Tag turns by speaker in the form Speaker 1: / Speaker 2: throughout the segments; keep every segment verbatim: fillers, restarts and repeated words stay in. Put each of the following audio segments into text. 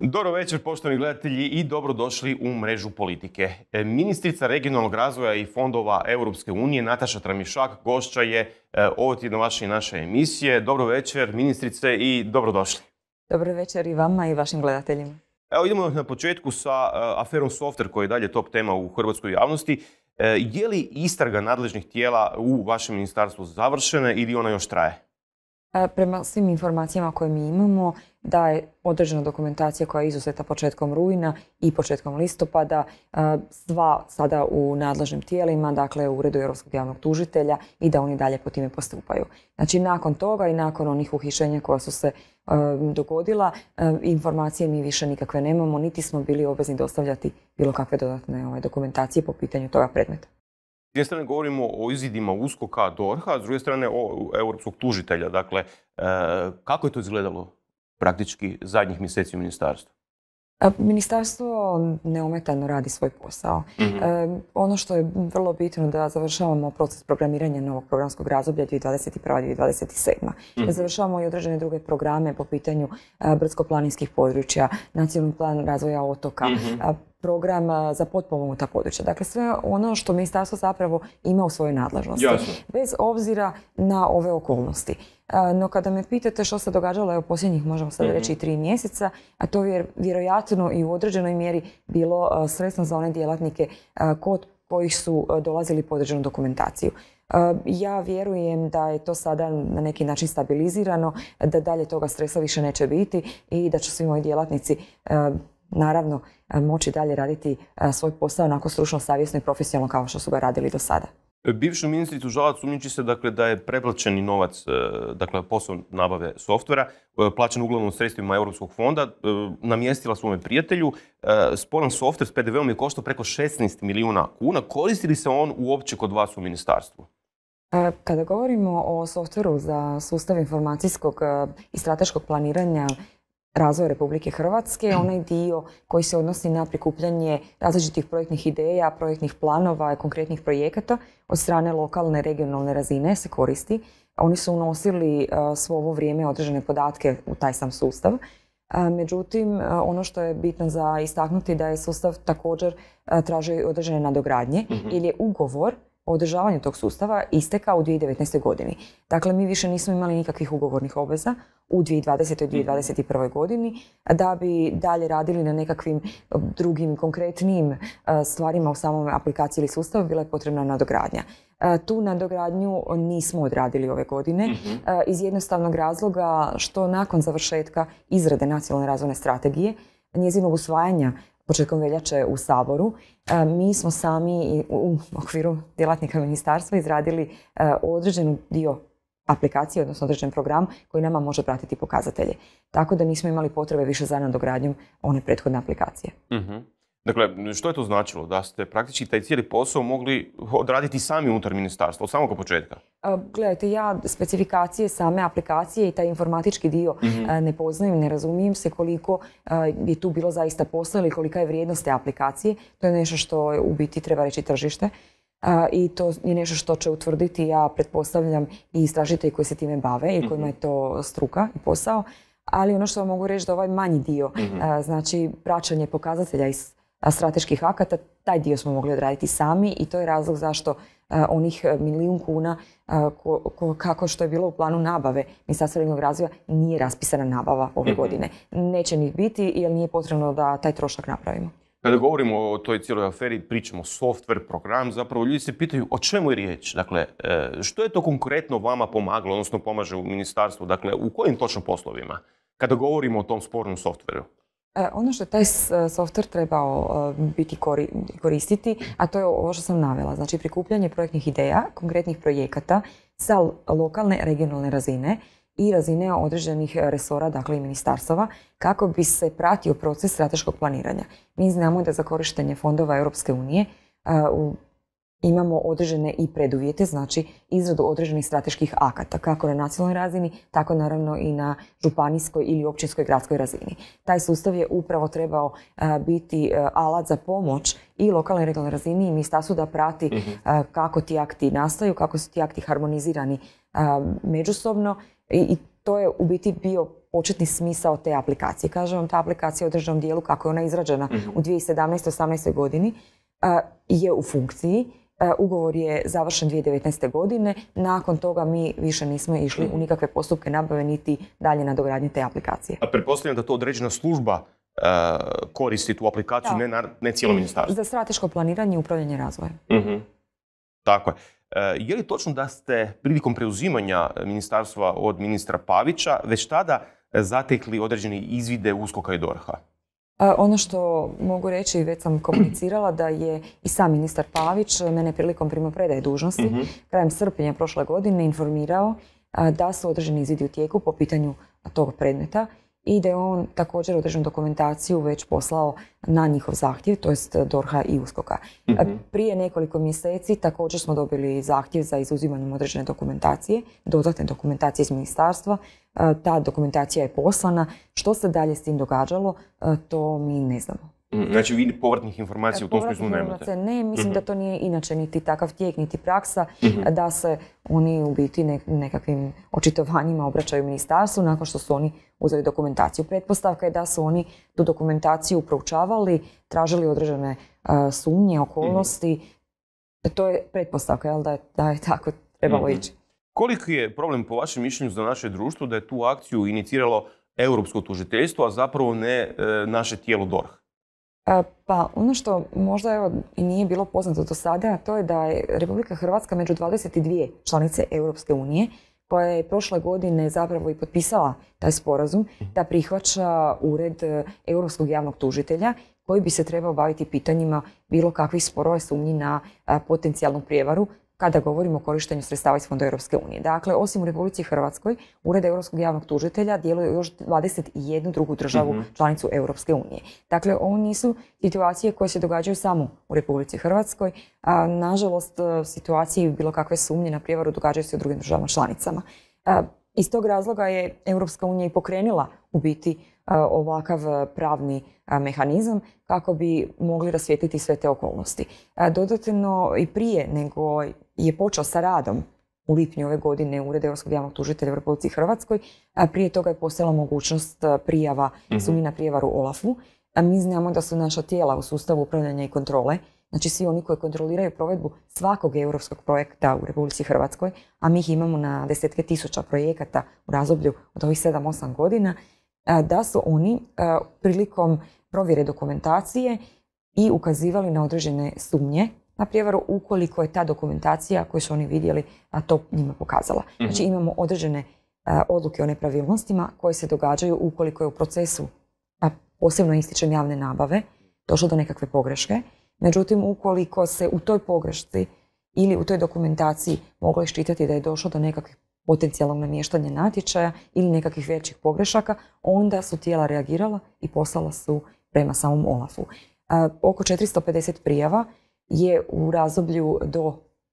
Speaker 1: Dobro večer, poštovani gledatelji, i dobrodošli u Mrežu politike. Ministrica regionalnog razvoja i fondova Europske unije Nataša Tramišak gošća je ovog tjedna vaše i naše emisije. Dobro večer, ministrice, i dobrodošli.
Speaker 2: Dobro večer i vama i vašim gledateljima.
Speaker 1: Evo, idemo na početku sa aferom Softver, koja je dalje top tema u hrvatskoj javnosti. Je li istraga nadležnih tijela u vašem ministarstvu završena ili ona još traje?
Speaker 2: Prema svim informacijama koje mi imamo, da je određena dokumentacija koja je izuzeta početkom rujna i početkom listopada, sva sada u nadležnim tijelima, dakle u Uredu Europskog javnog tužitelja, i da oni dalje po time postupaju. Znači, nakon toga i nakon onih uhišćenja koja su se dogodila, informacije mi više nikakve nemamo, niti smo bili obvezni dostavljati bilo kakve dodatne dokumentacije po pitanju toga predmeta.
Speaker 1: S jedne strane govorimo o izvidima USKOK-a, DORH-a, a s druge strane o europskog tužitelja. Dakle, kako je to izgledalo praktički zadnjih mjeseci u ministarstvu?
Speaker 2: Ministarstvo neometano radi svoj posao. Mm-hmm. Ono što je vrlo bitno da završavamo proces programiranja novog programskog razdoblja dvije tisuće dvadeset prva do dvije tisuće dvadeset sedma. Mm-hmm. Da završavamo i određene druge programe po pitanju brdsko-planinskih područja, nacionalni plan razvoja otoka, mm-hmm. program za potpomognuta područja. Dakle, sve ono što ministarstvo zapravo ima u svojoj nadležnosti.
Speaker 1: Jasno.
Speaker 2: Bez obzira na ove okolnosti. No, kada me pitate što se događalo, evo, posljednjih, možemo sad reći, i tri mjeseca, a to je vjerojatno i u određenoj mjeri bilo sredstvo za one djelatnike kod kojih su dolazili po određenu dokumentaciju. Ja vjerujem da je to sada na neki način stabilizirano, da dalje toga stresa više neće biti i da će svi moji djelatnici naravno moći dalje raditi svoj posao onako stručno, savjesno i profesionalno kao što su ga radili do sada.
Speaker 1: Bivšu ministricu Žalac sumnjiči se dakle, da je preplaćeni novac, dakle posao nabave softvera, plaćen uglavnom sredstvima Europskog fonda, namjestila svome prijatelju. Sporan softver s pe de veom je koštao preko šesnaest milijuna kuna. Koristi li se on uopće kod vas u ministarstvu?
Speaker 2: Kada govorimo o softveru za sustav informacijskog i strateškog planiranja razvoja Republike Hrvatske, onaj dio koji se odnosi na prikupljanje različitih projektnih ideja, projektnih planova i konkretnih projekata od strane lokalne, regionalne razine se koristi. Oni su unosili svo ovo vrijeme određene podatke u taj sam sustav. Međutim, ono što je bitno za istaknuti da je sustav također traži određene nadogradnje, mm-hmm. ili je ugovor o održavanju tog sustava istekao u dvije tisuće devetnaestoj. godini. Dakle, mi više nismo imali nikakvih ugovornih obveza u dvije tisuće dvadesetoj. i dvije tisuće dvadeset prvoj. godini da bi dalje radili na nekakvim drugim konkretnim stvarima u samom aplikaciji ili sustavu, bila je potrebna nadogradnja. Tu nadogradnju nismo odradili ove godine, mm-hmm. iz jednostavnog razloga što nakon završetka izrade nacionalne razvojne strategije, njezinog usvajanja početkom veljače u Saboru, mi smo sami u okviru djelatnika ministarstva izradili određen dio aplikacije, odnosno određen program koji nama može pratiti pokazatelje. Tako da nismo imali potrebe više za nadogradnjom one prethodne aplikacije.
Speaker 1: Mm-hmm. Dakle, što je to značilo? Da ste praktički taj cijeli posao mogli odraditi sami unutar ministarstva, od samog početka?
Speaker 2: Gledajte, ja specifikacije same aplikacije i taj informatički dio mm-hmm. ne poznajem, ne razumijem se koliko je tu bilo zaista posla ili kolika je vrijednost te aplikacije. To je nešto što u biti treba reći tržište. I to je nešto što će utvrditi, ja pretpostavljam, i istražitelji koji se time bave i kojima je to struka i posao. Ali ono što vam mogu reći da ovaj manji dio, mm-hmm. znači praćenje pokazatelja iz strateških akata, taj dio smo mogli odraditi sami i to je razlog zašto uh, onih milijun kuna uh, ko, ko, kako što je bilo u planu nabave Ministarstva regionalnog razvoja nije raspisana nabava ove mm-hmm. godine. Neće ni biti jer nije potrebno da taj trošak napravimo.
Speaker 1: Kada govorimo o toj cijeloj aferi, pričamo software, program, zapravo ljudi se pitaju o čemu je riječ. Dakle, što je to konkretno vama pomagalo, odnosno pomaže u ministarstvu? Dakle, u kojim točno poslovima? Kada govorimo o tom spornom softveru?
Speaker 2: Ono što je taj softver trebao biti koristiti, a to je ovo što sam navela. Znači, prikupljanje projektnih ideja, konkretnih projekata sa lokalne, regionalne razine i razine određenih resora, dakle i ministarstava, kako bi se pratio proces strateškog planiranja. Mi znamo da za korištenje fondova Europske unije uh, imamo određene i preduvjete, znači izradu određenih strateških akata, kako na nacionalnoj razini, tako naravno i na županijskoj ili općinskoj gradskoj razini. Taj sustav je upravo trebao uh, biti uh, alat za pomoć i lokalnoj i regionalnoj razini i ministarstvu da prati uh, kako ti akti nastaju, kako su ti akti harmonizirani uh, međusobno i, i to je u biti bio početni smisao te aplikacije. Kažem vam, ta aplikacija u određenom dijelu, kako je ona izrađena
Speaker 1: Mhm.
Speaker 2: u dvije tisuće sedamnaestoj osamnaestoj godini, a, je u funkciji. A, ugovor je završen dvije tisuće devetnaeste. godine. Nakon toga mi više nismo išli u nikakve postupke nabave niti dalje nadogradnje te aplikacije.
Speaker 1: A pretpostavljam da to određena služba e, koristi tu aplikaciju,
Speaker 2: Da.
Speaker 1: ne, na- ne cijelo ministarstvo.
Speaker 2: Za strateško planiranje i upravljanje razvojem.
Speaker 1: Mhm. Tako je. E, je li točno da ste prilikom preuzimanja ministarstva od ministra Pavića već tada zatekli određene izvide USKOK-a i DORH-a?
Speaker 2: A, Ono što mogu reći, već sam komunicirala da je i sam ministar Pavić mene prilikom primopredaje dužnosti
Speaker 1: Mhm.
Speaker 2: krajem srpnja prošle godine informirao a, da su određeni izvidi u tijeku po pitanju tog predmeta i da je on također određenu dokumentaciju već poslao na njihov zahtjev, to jest DORH-a i USKOK-a. A,
Speaker 1: Mhm.
Speaker 2: Prije nekoliko mjeseci također smo dobili zahtjev za izuzimanjem određene dokumentacije, dodatne dokumentacije iz ministarstva. A, Ta dokumentacija je poslana. Što se dalje s tim događalo, a, to mi ne znamo.
Speaker 1: Mhm. Znači vi povratnih informacija u tom
Speaker 2: Povratnih
Speaker 1: smislu nemate?
Speaker 2: informacija ne, mislim
Speaker 1: Mhm.
Speaker 2: da to nije inače niti takav tijek, niti praksa,
Speaker 1: Mhm.
Speaker 2: da se oni u biti nek- nekakvim očitovanjima obraćaju ministarstvu nakon što su oni uzeli dokumentaciju. Pretpostavka je da su oni tu dokumentaciju proučavali, tražili određene uh, sumnje, okolnosti. To je pretpostavka, jel, da je, da je tako trebalo
Speaker 1: Mhm.
Speaker 2: ići.
Speaker 1: Koliki je problem po vašem mišljenju za naše društvo da je tu akciju iniciralo europsko tužiteljstvo, a zapravo ne e, naše tijelo DORH?
Speaker 2: E, Pa ono što možda evo i nije bilo poznato do sada, to je da je Republika Hrvatska među dvadeset dvije članice Europske unije koja je prošle godine zapravo i potpisala taj sporazum da prihvaća ured e, Europskog javnog tužitelja koji bi se trebao baviti pitanjima bilo kakvih sporova i sumnji na a, potencijalnu prijevaru kada govorimo o korištenju sredstava iz Fonda Europske unije. Dakle, osim u Republici Hrvatskoj, Ured Europskog javnog tužitelja djeluje još dvadeset jednu drugu državu
Speaker 1: Mhm.
Speaker 2: članicu Europske unije. Dakle, ovo nisu situacije koje se događaju samo u Republici Hrvatskoj, a nažalost situacije i bilo kakve sumnje na prijevaru događaju se u drugim državama članicama. A, Iz tog razloga je Europska unija i pokrenula u biti a, ovakav a, pravni a, mehanizam kako bi mogli rasvijetliti sve te okolnosti. A, Dodatno i prije nego je počeo sa radom u lipnju ove godine Ured Europskog javnog tužitelja u Republici Hrvatskoj, a prije toga je postojala mogućnost a, prijava
Speaker 1: Mhm.
Speaker 2: sumnji na prijevaru OLAF-u. A mi znamo da su naša tijela u sustavu upravljanja i kontrole, znači svi oni koji kontroliraju provedbu svakog europskog projekta u Republici Hrvatskoj, a mi ih imamo na desetke tisuća projekata u razdoblju od ovih sedam osam godina, a, da su oni a, prilikom provjere dokumentacije i ukazivali na određene sumnje na prijevaru ukoliko je ta dokumentacija koju su oni vidjeli, a to njima pokazala. Znači imamo određene a, odluke o nepravilnostima koje se događaju ukoliko je u procesu, a posebno ističem javne nabave, došlo do nekakve pogreške. Međutim, ukoliko se u toj pogrešci ili u toj dokumentaciji moglo iščitati da je došlo do nekakvih potencijalnog namještanja natječaja ili nekakvih većih pogrešaka, onda su tijela reagirala i poslala su prema samom OLAF-u. A, oko četiristo pedeset prijava je u razdoblju do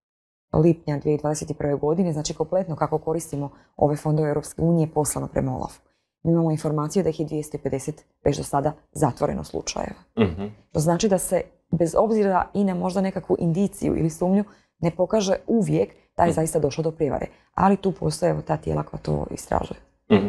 Speaker 2: lipnja dvije tisuće dvadeset prve. godine, znači kompletno kako koristimo ove fondove Europske unije, poslano prema OLAF-u. Mi imamo informaciju da ih je dvjesto pedeset već do sada zatvoreno slučajeva.
Speaker 1: Mhm.
Speaker 2: To znači da se, bez obzira i na možda nekakvu indiciju ili sumnju, ne pokaže uvijek da je zaista došlo do prijevare. Ali tu postoje evo ta tijela koja to istražuje.
Speaker 1: Mhm.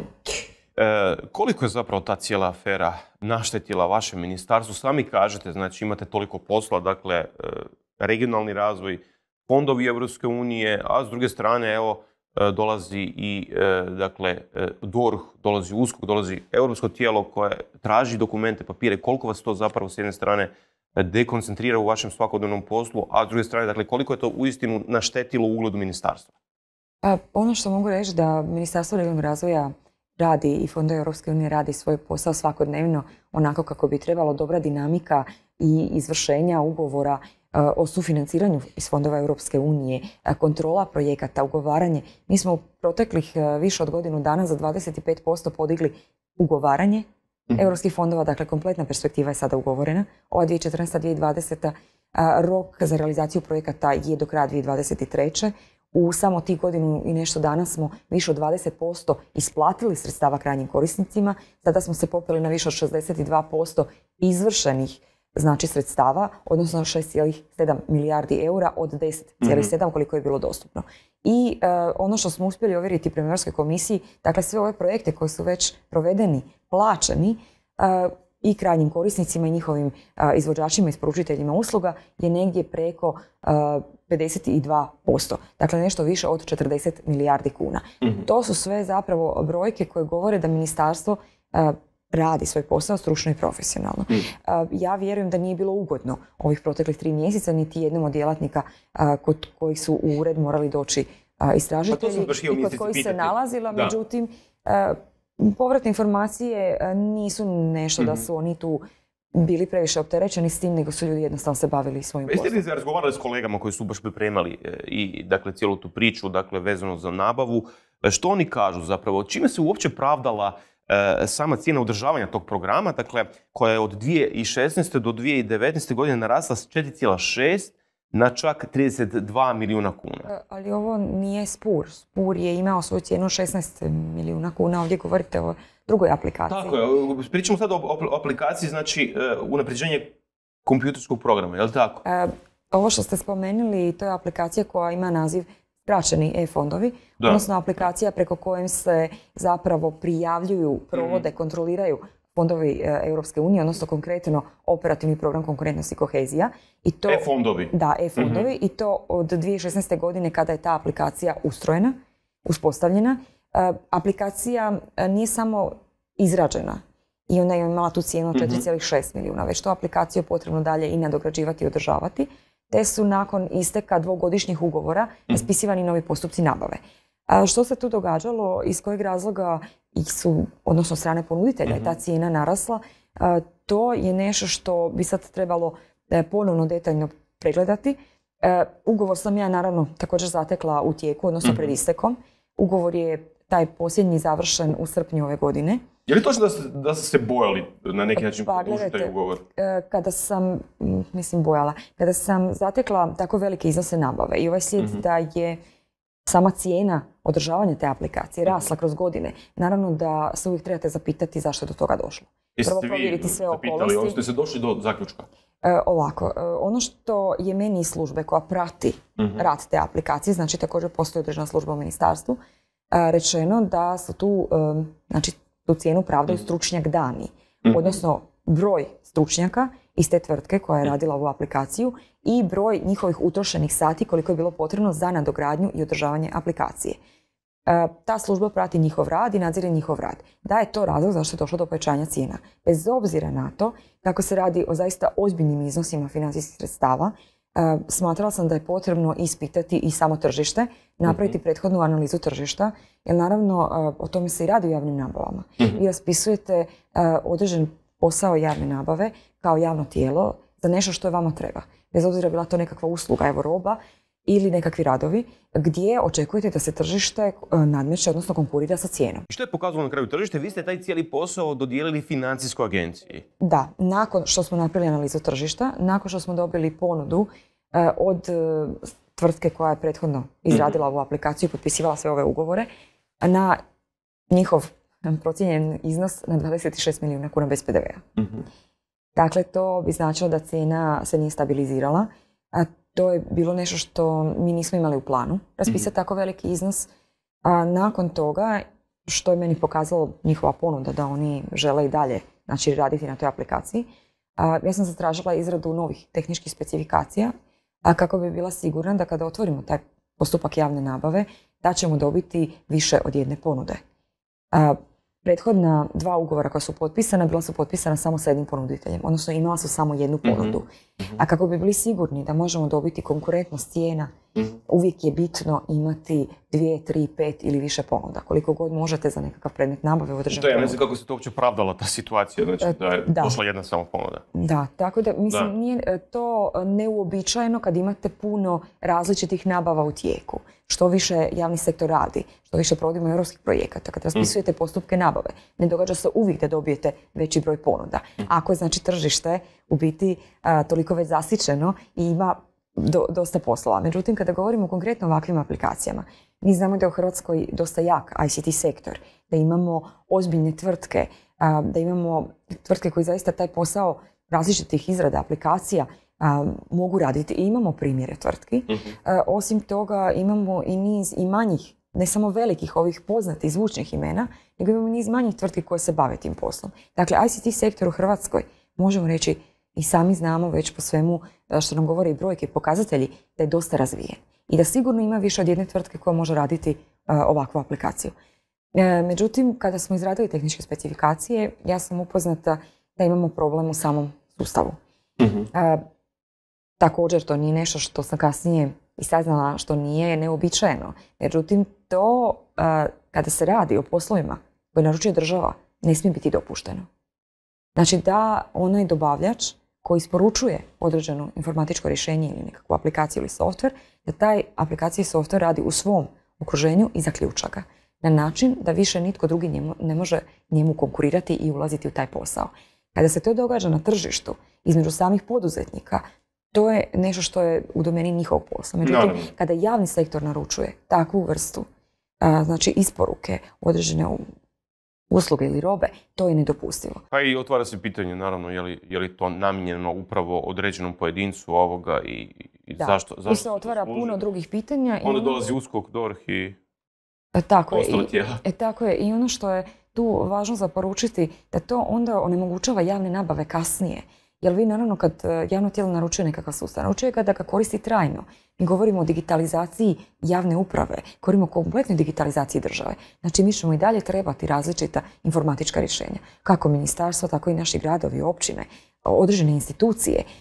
Speaker 1: E, koliko je zapravo ta cijela afera naštetila vašem ministarstvu? Sami kažete, znači imate toliko posla, dakle, e, regionalni razvoj, fondovi Europske unije, a s druge strane, evo, e, dolazi i, e, dakle, e, DORH, dolazi USKOK, dolazi europsko tijelo koje traži dokumente, papire. Koliko vas to zapravo s jedne strane dekoncentrira u vašem svakodnevnom poslu, a s druge strane, dakle, koliko je to uistinu naštetilo ugledu ministarstva?
Speaker 2: Pa, ono što mogu reći da Ministarstvo regionalnog razvoja radi i Fondovi Europske unije radi svoj posao svakodnevno onako kako bi trebalo. Dobra dinamika i izvršenja ugovora e, o sufinanciranju iz Fondova Europske unije, e, kontrola projekata, ugovaranje. Mi smo u proteklih e, više od godinu dana za dvadeset pet posto podigli ugovaranje
Speaker 1: Mhm.
Speaker 2: europskih fondova, dakle kompletna perspektiva je sada ugovorena. Ova dvije tisuće četrnaesta. dvije tisuće dvadeseta. a, rok za realizaciju projekata je do kraja dvije tisuće dvadeset treće. U samo tih godinu i nešto dana smo više od dvadeset posto isplatili sredstava krajnjim korisnicima. Sada smo se popeli na više od šezdeset dva posto izvršenih znači sredstava, odnosno šest zarez sedam milijardi eura od deset zarez sedam koliko je bilo dostupno. I uh, ono što smo uspjeli ovjeriti prema Europskoj komisiji, dakle sve ove projekte koji su već provedeni, plaćeni, uh, i krajnjim korisnicima i njihovim uh, izvođačima i isporučiteljima usluga je negdje preko uh, pedeset dva posto. Dakle, nešto više od četrdeset milijardi kuna. Mm-hmm. To su sve zapravo brojke koje govore da ministarstvo uh, radi svoj posao stručno i profesionalno. Mm. Uh, ja vjerujem da nije bilo ugodno ovih proteklih tri mjeseca niti jednom od djelatnika uh, kod kojih su u ured morali doći uh, istražitelji pa i kod kojih se nalazila. Da. Međutim, uh, povratne informacije nisu nešto mm-hmm. da su oni tu bili previše opterećeni s tim, nego su ljudi jednostavno se bavili svojim poslom.
Speaker 1: Jeste li razgovarali s kolegama koji su baš pripremali i dakle, cijelu tu priču dakle, vezano za nabavu? Što oni kažu zapravo? Čime se uopće pravdala e, sama cijena održavanja tog programa, dakle, koja je od dvije tisuće šesnaeste do dvije tisuće devetnaeste godine narasla s četiri zarez šest na čak trideset dva milijuna kuna.
Speaker 2: Ali ovo nije Spur. Spur je imao svoju cijenu šesnaest milijuna kuna. Ovdje govorite o drugoj aplikaciji.
Speaker 1: Tako je. Pričamo sad o aplikaciji, znači uh, unapređenje kompjuterskog programa, je li tako?
Speaker 2: Uh, ovo što ste spomenuli, to je aplikacija koja ima naziv skraćeni e-fondovi, da. Odnosno aplikacija preko kojem se zapravo prijavljuju, provode, mm-hmm. kontroliraju fondovi Europske unije, odnosno konkretno operativni program konkurentnosti i kohezija. I to,
Speaker 1: e-fondovi.
Speaker 2: Da, e-fondovi. Mm-hmm. I to od dvije tisuće šesnaeste. godine kada je ta aplikacija ustrojena, uspostavljena. Uh, aplikacija nije samo izrađena i ona je imala tu cijenu od četiri zarez šest milijuna, već to aplikaciju je potrebno dalje i nadograđivati i održavati, te su nakon isteka dvogodišnjih ugovora raspisivani novi postupci nabave. A što se tu događalo, iz kojeg razloga su, odnosno strane ponuditelja, je ta cijena narasla, a, to je nešto što bi sad trebalo a, ponovno detaljno pregledati. A, ugovor sam ja naravno također zatekla u tijeku, odnosno pred istekom. Ugovor je taj posljednji završen u srpnju ove godine.
Speaker 1: Je li točno da ste, da ste se bojali na neki način
Speaker 2: pa,
Speaker 1: produžiti taj ugovor?
Speaker 2: Kada sam, mislim bojala, kada sam zatekla tako velike iznose nabave i ovaj slijed mm-hmm. da je sama cijena održavanja te aplikacije rasla kroz godine, naravno da se uvijek trebate zapitati zašto je do toga došlo.
Speaker 1: Jeste Prvo provjeriti sve okolnosti. Jeste ste se došli do zaključka?
Speaker 2: E, ovako, e, ono što je meni iz službe koja prati mm-hmm. rad te aplikacije, znači također postoji određena služba u ministarstvu, e, rečeno da su tu, e, znači tu cijenu pravdaju mm-hmm. stručnjak dani, mm-hmm. odnosno broj stručnjaka iz te tvrtke koja je radila ovu aplikaciju i broj njihovih utrošenih sati koliko je bilo potrebno za nadogradnju i održavanje aplikacije. E, ta služba prati njihov rad i nadzire njihov rad. Da je to razlog zašto je došlo do povećanja cijena. Bez obzira na to kako se radi o zaista ozbiljnim iznosima financijskih sredstava, e, smatrala sam da je potrebno ispitati i samo tržište, napraviti mm-hmm. prethodnu analizu tržišta, jer naravno e, o tome se i radi u javnim nabavama. Mm-hmm. Vi raspisujete e, određen posao javne nabave kao javno tijelo za nešto što je vama treba. Bez obzira bila to nekakva usluga, evo roba, ili nekakvi radovi, gdje očekujete da se tržište nadmeće, odnosno konkurira sa cijenom.
Speaker 1: I što je pokazalo na kraju tržište? Vi ste taj cijeli posao dodijelili financijskoj agenciji.
Speaker 2: Da, nakon što smo napravili analizu tržišta, nakon što smo dobili ponudu uh, od uh, tvrtke koja je prethodno izradila mm-hmm. ovu aplikaciju i potpisivala sve ove ugovore, na njihov procijenjen iznos na dvadeset šest milijuna kuna bez pe de vea. Mm-hmm. Dakle, to bi značilo da cijena se nije stabilizirala, a to je bilo nešto što mi nismo imali u planu, raspisati mm-hmm. tako veliki iznos. A nakon toga, što je meni pokazalo njihova ponuda da oni žele i dalje, znači, raditi na toj aplikaciji, a, ja sam zatražila izradu novih tehničkih specifikacija, a kako bi bila sigurna da kada otvorimo taj postupak javne nabave, da ćemo dobiti više od jedne ponude. A, prethodna dva ugovora koja su potpisana, bila su potpisana samo sa jednim ponuditeljem, odnosno imala su samo jednu ponudu. Mm-hmm. A kako bi bili sigurni da možemo dobiti konkurentnost cijena, mm-hmm. uvijek je bitno imati dvije, tri, pet ili više ponuda. Koliko god možete za nekakav predmet nabave u određenom
Speaker 1: ponudu. Da, ja ne znam kako se to uopće pravdala ta situacija, znači da je da. došla jedna samo ponuda.
Speaker 2: Da, tako da mislim da. Nije to neuobičajeno kad imate puno različitih nabava u tijeku. Što više javni sektor radi, što više provodimo europskih projekata, kad raspisujete mm. postupke nabave, ne događa se uvijek da dobijete veći broj ponuda. Mm. Ako je znači tržište u biti a, toliko već zasićeno i ima do, dosta poslova. Međutim, kada govorimo konkretno o ovakvim aplikacijama, mi znamo da je u Hrvatskoj dosta jak i ce te sektor, da imamo ozbiljne tvrtke, a, da imamo tvrtke koji zaista taj posao različitih izrada aplikacija a, mogu raditi. I imamo primjere tvrtki. A, osim toga imamo i niz i manjih, ne samo velikih ovih poznatih zvučnih imena, nego imamo niz manjih tvrtki koje se bave tim poslom. Dakle, I C T sektor u Hrvatskoj, možemo reći, i sami znamo već po svemu što nam govore i brojke i pokazatelji, da je dosta razvijen. I da sigurno ima više od jedne tvrtke koja može raditi uh, ovakvu aplikaciju. E, međutim, kada smo izradili tehničke specifikacije, ja sam upoznata da imamo problem u samom sustavu.
Speaker 1: Mm-hmm.
Speaker 2: E, također, to nije nešto što sam kasnije i saznala što nije neuobičajeno. Međutim, to uh, kada se radi o poslovima koje naručuje država, ne smije biti dopušteno. Znači da onaj dobavljač koji isporučuje određeno informatičko rješenje ili nekakvu aplikaciju ili softver, da taj aplikacija i softver radi u svom okruženju i zaključa ga. Na način da više nitko drugi njemu, ne može njemu konkurirati i ulaziti u taj posao. Kada se to događa na tržištu, između samih poduzetnika, to je nešto što je u domeni njihovog posla. Međutim, no. kada javni sektor naručuje takvu vrstu, a, znači isporuke određene usluge ili robe, to je nedopustivo.
Speaker 1: Pa i otvara se pitanje, naravno, je li, je li to namijenjeno upravo određenom pojedincu ovoga i, i
Speaker 2: da,
Speaker 1: zašto, zašto
Speaker 2: tu se otvara puno drugih pitanja.
Speaker 1: Onda i dolazi USKOK, DORH i
Speaker 2: e, tako
Speaker 1: ostale
Speaker 2: je,
Speaker 1: tijela.
Speaker 2: E, tako je. I ono što je tu važno za poručiti, da to onda onemogućava javne nabave kasnije. Jer vi naravno kad javno tijelo naručuje nekakav sustav, naručuje ga da ga koristi trajno. Mi govorimo o digitalizaciji javne uprave, govorimo o kompletnoj digitalizaciji države. Znači mi ćemo i dalje trebati različita informatička rješenja. Kako ministarstvo, tako i naši gradovi, općine, određene institucije. E,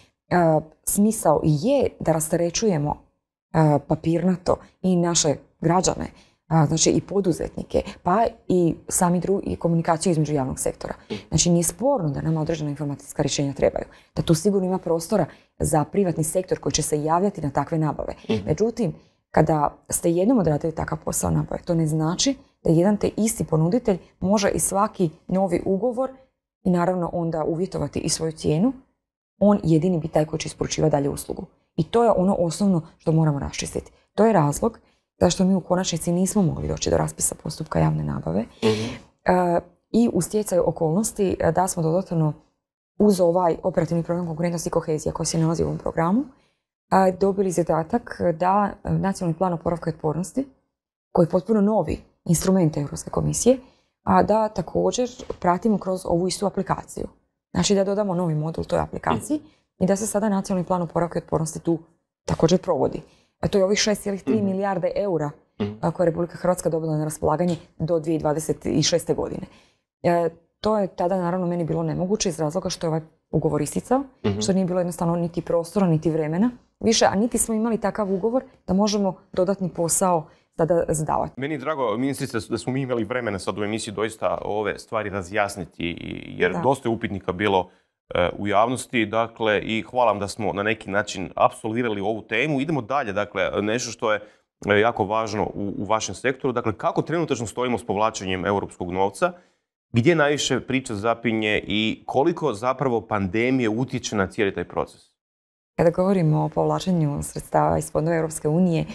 Speaker 2: smisao je da rasterećujemo e, papirnato i naše građane, a, znači i poduzetnike, pa i sami drugi, i komunikaciju između javnog sektora. Znači nije sporno da nama određena informacijska rješenja trebaju. Da tu sigurno ima prostora za privatni sektor koji će se javljati na takve nabave. Mm-hmm. Međutim, kada ste jednom odradili takav posao nabave, to ne znači da jedan te isti ponuditelj može i svaki novi ugovor i naravno onda uvjetovati i svoju cijenu, on jedini bi taj koji će isporučivati dalje uslugu. I to je ono osnovno što moramo raščistiti. To je razlog zašto mi u konačnici nismo mogli doći do raspisa postupka javne nabave. Mm-hmm. E, I u stjecaju okolnosti da smo dodatno uz ovaj operativni program konkurentnosti i kohezija koji se nalazi u ovom programu, a, dobili zadatak da nacionalni plan oporavka i otpornosti, koji je potpuno novi instrument Europske komisije, a da također pratimo kroz ovu istu aplikaciju. Znači da dodamo novi modul toj aplikaciji mm-hmm. i da se sada nacionalni plan oporavka i otpornosti tu također provodi. A to je ovih šest zarez tri mm-hmm. milijarde eura mm-hmm. koje je Republika Hrvatska dobila na raspolaganje do dvije tisuće dvadeset šeste. godine. E, to je tada naravno meni bilo nemoguće iz razloga što je ovaj ugovor isticao, mm-hmm. što nije bilo jednostavno niti prostora, niti vremena više, a niti smo imali takav ugovor da možemo dodatni posao tada zadavati.
Speaker 1: Meni je drago, ministrice, da smo mi imali vremena sad u emisiji doista ove stvari razjasniti, jer da. dosta je upitnika bilo u javnosti, dakle, i hvala vam da smo na neki način apsolvirali ovu temu. Idemo dalje, dakle, nešto što je jako važno u, u vašem sektoru, dakle, kako trenutačno stojimo s povlačenjem europskog novca, gdje najviše priča zapinje i koliko zapravo pandemije utječe na cijeli taj proces?
Speaker 2: Kada govorimo o povlačenju sredstava iz fondova Europske unije,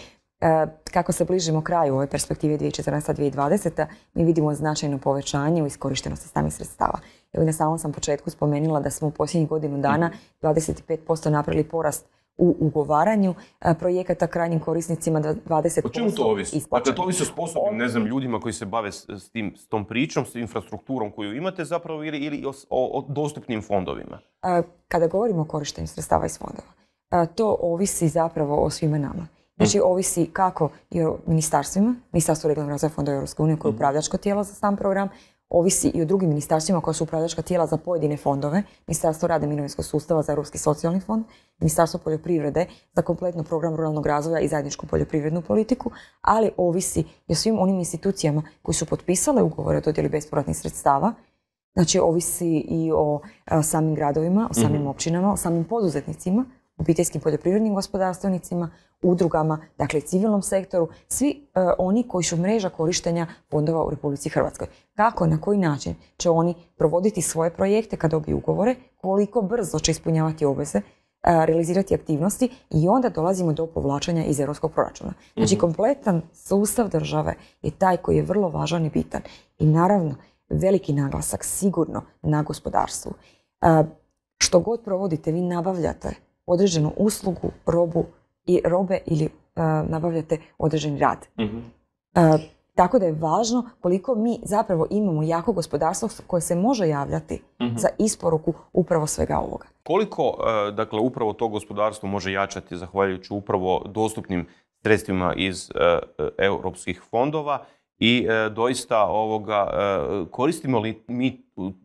Speaker 2: kako se bližimo kraju ove perspektive dvije tisuće četrnaesta do dvije tisuće dvadeseta. mi vidimo značajno povećanje u iskorištenosti samih sredstava. Evo na samom sam početku spomenula da smo u posljednjih godinu dana dvadeset pet posto napravili porast u ugovaranju projekata krajnjim korisnicima, da dvadeset posto
Speaker 1: isplaćeno. O čemu to ovisi? Dakle, to ovisi o sposobnim,
Speaker 2: o...
Speaker 1: ne znam, ljudima koji se bave s, s, tim, s tom pričom, s infrastrukturom koju imate zapravo ili, ili o, o, o dostupnim fondovima?
Speaker 2: Kada govorimo o korištenju sredstava iz fondova, to ovisi zapravo o svima nama. Znači, ovisi kako i o ministarstvima, Ministarstvo regionalnog razvoja fondova Europske unije koje je upravljačko tijelo za sam program, ovisi i o drugim ministarstvima koja su upravljačka tijela za pojedine fondove, Ministarstvo rada i mirovinskog sustava za Europski socijalni fond, Ministarstvo poljoprivrede za kompletno program ruralnog razvoja i zajedničku poljoprivrednu politiku, ali ovisi i o svim onim institucijama koji su potpisale ugovore o dodjeli bespovratnih sredstava. Znači, ovisi i o a, samim gradovima, o samim mm-hmm. općinama, o samim poduzetnicima, obiteljskim poljoprivrednim gospodarstvenicima, udrugama, dakle civilnom sektoru, svi uh, oni koji su mreža korištenja fondova u Republici Hrvatskoj. Kako, na koji način će oni provoditi svoje projekte kad dobiju ugovore, koliko brzo će ispunjavati obveze, uh, realizirati aktivnosti i onda dolazimo do povlačenja iz europskog proračuna. Znači mm-hmm. kompletan sustav države je taj koji je vrlo važan i bitan. I naravno, veliki naglasak sigurno na gospodarstvu. Uh, što god provodite, vi nabavljate određenu uslugu, robu i robe ili uh, nabavljate određeni rad.
Speaker 1: Mm-hmm.
Speaker 2: Uh, tako da je važno koliko mi zapravo imamo jako gospodarstvo koje se može javljati mm-hmm. za isporuku upravo svega ovoga.
Speaker 1: Koliko, uh, dakle, upravo to gospodarstvo može jačati zahvaljujući upravo dostupnim sredstvima iz uh, europskih fondova i uh, doista ovoga, uh, koristimo li mi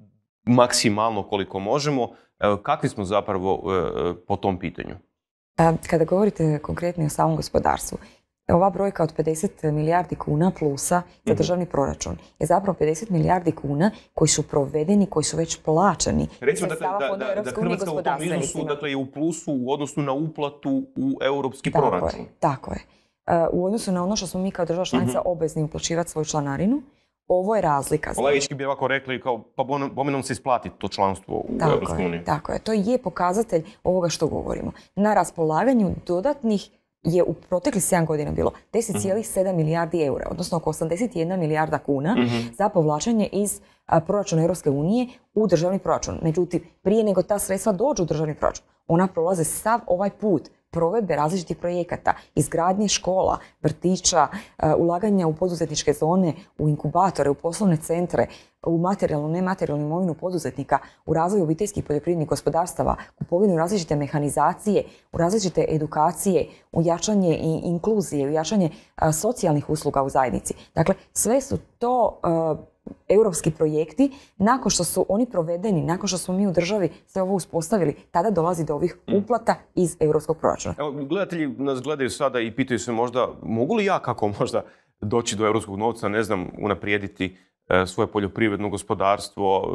Speaker 1: maksimalno koliko možemo, uh, kakvi smo zapravo uh, po tom pitanju?
Speaker 2: Kada govorite konkretno o samom gospodarstvu, ova brojka od pedeset milijardi kuna plusa za državni proračun je zapravo pedeset milijardi kuna koji su provedeni, koji su već plaćeni.
Speaker 1: Recimo dakle, da, da, da Hrvatska u tom iznosu dakle, je u plusu u odnosu na uplatu u europski
Speaker 2: tako
Speaker 1: proračun.
Speaker 2: Je, tako je. U odnosu na ono što smo mi kao država članica mm-hmm. obvezni uplaćivati svoju članarinu, ovo je razlika.
Speaker 1: Laički bi ovako rekli kao pa bome nam se isplati to članstvo u Europskoj uniji.
Speaker 2: Tako je, to je pokazatelj ovoga što govorimo. Na raspolaganju dodatnih je u proteklih sedam godina bilo deset zarez sedam milijardi eura, odnosno oko osamdeset jedna milijarda kuna mm-hmm. za povlačenje iz a, proračuna Europske unije u državni proračun. Međutim, prije nego ta sredstva dođu u državni proračun, ona prolaze sav ovaj put provedbe različitih projekata, izgradnje škola, vrtića, ulaganja u poduzetničke zone, u inkubatore, u poslovne centre, u materijalnu, nematerijalnu imovinu poduzetnika, u razvoju obiteljskih poljoprivrednih gospodarstava, kupovinu različite mehanizacije, u različite edukacije, u jačanje i inkluzije, u jačanje a, socijalnih usluga u zajednici. Dakle, sve su to a, europski projekti. Nakon što su oni provedeni, nakon što smo mi u državi sve ovo uspostavili, tada dolazi do ovih uplata iz europskog proračuna.
Speaker 1: Evo, gledatelji nas gledaju sada i pitaju se možda, mogu li ja kako možda doći do europskog novca, ne znam, unaprijediti e, svoje poljoprivredno gospodarstvo,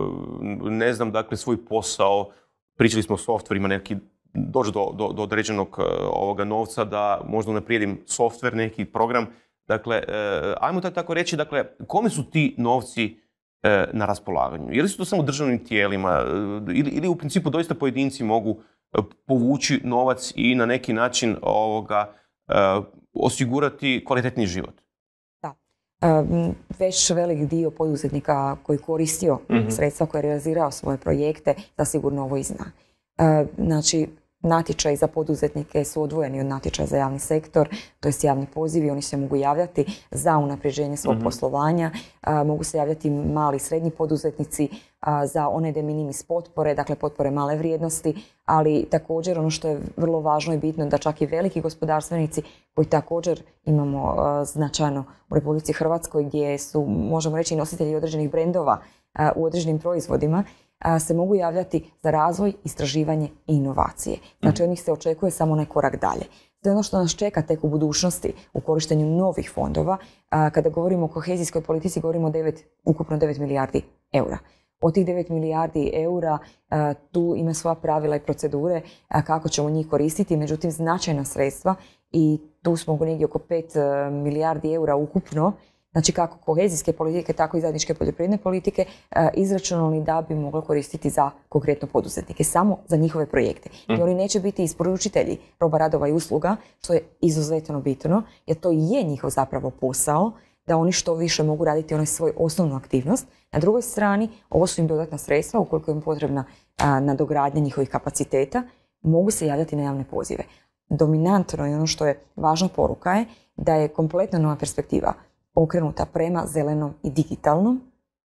Speaker 1: ne znam, dakle, svoj posao, pričali smo o softverima, neki doći do, do, do određenog e, ovoga novca da možda unaprijedim softver, neki program. Dakle, e, ajmo tako reći, dakle, kome su ti novci e, na raspolaganju? Je li su to samo državnim tijelima e, ili, ili u principu doista pojedinci mogu e, povući novac i na neki način ovoga, e, osigurati kvalitetni život?
Speaker 2: Da. E, već velik dio poduzetnika koji koristio mm-hmm. sredstva, koji je realizirao svoje projekte, zasigurno ovo i zna. E, znači, natječaji za poduzetnike su odvojeni od natječaja za javni sektor, to jest javni pozivi, oni se mogu javljati za unapređenje svog mm-hmm. poslovanja, a, mogu se javljati mali i srednji poduzetnici a, za one de minimis potpore, dakle potpore male vrijednosti, ali također ono što je vrlo važno i bitno da čak i veliki gospodarstvenici koji također imamo a, značajno u Republici Hrvatskoj gdje su, možemo reći, nositelji određenih brendova a, u određenim proizvodima, se mogu javljati za razvoj, istraživanje i inovacije. Znači, od njih se očekuje samo onaj korak dalje. Sve ono što nas čeka tek u budućnosti u korištenju novih fondova, kada govorimo o kohezijskoj politici, govorimo o devet, ukupno devet milijardi eura. Od tih devet milijardi eura tu ima svoja pravila i procedure kako ćemo njih koristiti, međutim značajna sredstva i tu smo negdje oko pet milijardi eura ukupno. Znači kako kohezijske politike, tako i zajedničke poljoprivredne politike izračunali da bi moglo koristiti za konkretno poduzetnike, samo za njihove projekte. Mm. I oni neće biti isporučitelji roba, radova i usluga, što je izuzetno bitno, jer to je njihov zapravo posao, da oni što više mogu raditi onaj svoj osnovnu aktivnost. Na drugoj strani, ovo su im dodatna sredstva, ukoliko im potrebna a, nadogradnja njihovih kapaciteta, mogu se javljati na javne pozive. Dominantno i ono što je važna poruka je da je kompletno nova perspektiva okrenuta prema zelenom i digitalnom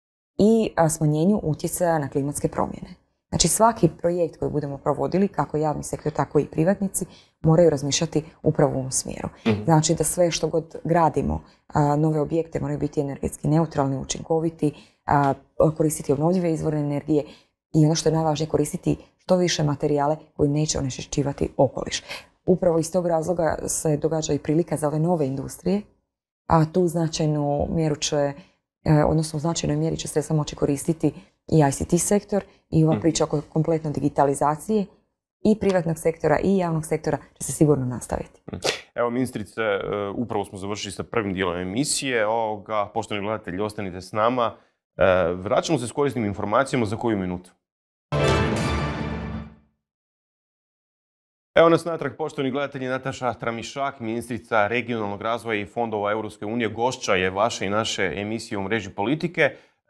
Speaker 2: i smanjenju utjecaja na klimatske promjene. Znači svaki projekt koji budemo provodili, kako javni sektor, tako i privatnici, moraju razmišljati upravo u ovom smjeru. Mm-hmm. Znači da sve što god gradimo, nove objekte moraju biti energetski neutralni, učinkoviti, koristiti obnovljive izvore energije i ono što je najvažnije, koristiti što više materijale koji neće onečišćivati okoliš. Upravo iz tog razloga se događa i prilika za ove nove industrije, a tu značajnu mjeru će, odnosno u značajnoj mjeri će sredstva moći koristiti i I C T sektor i ova priča oko kompletno digitalizacije i privatnog sektora i javnog sektora će se sigurno nastaviti.
Speaker 1: Evo, ministrice, upravo smo završili sa prvim dijelom emisije. Ovoga, poštovani gledatelji, ostanite s nama. Vraćamo se s korisnim informacijama za koju minutu. Evo nas natrag, poštovani gledatelji, Nataša Tramišak, ministrica regionalnog razvoja i fondova Europske unije, gošća je vaše i naše emisije u mreži politike.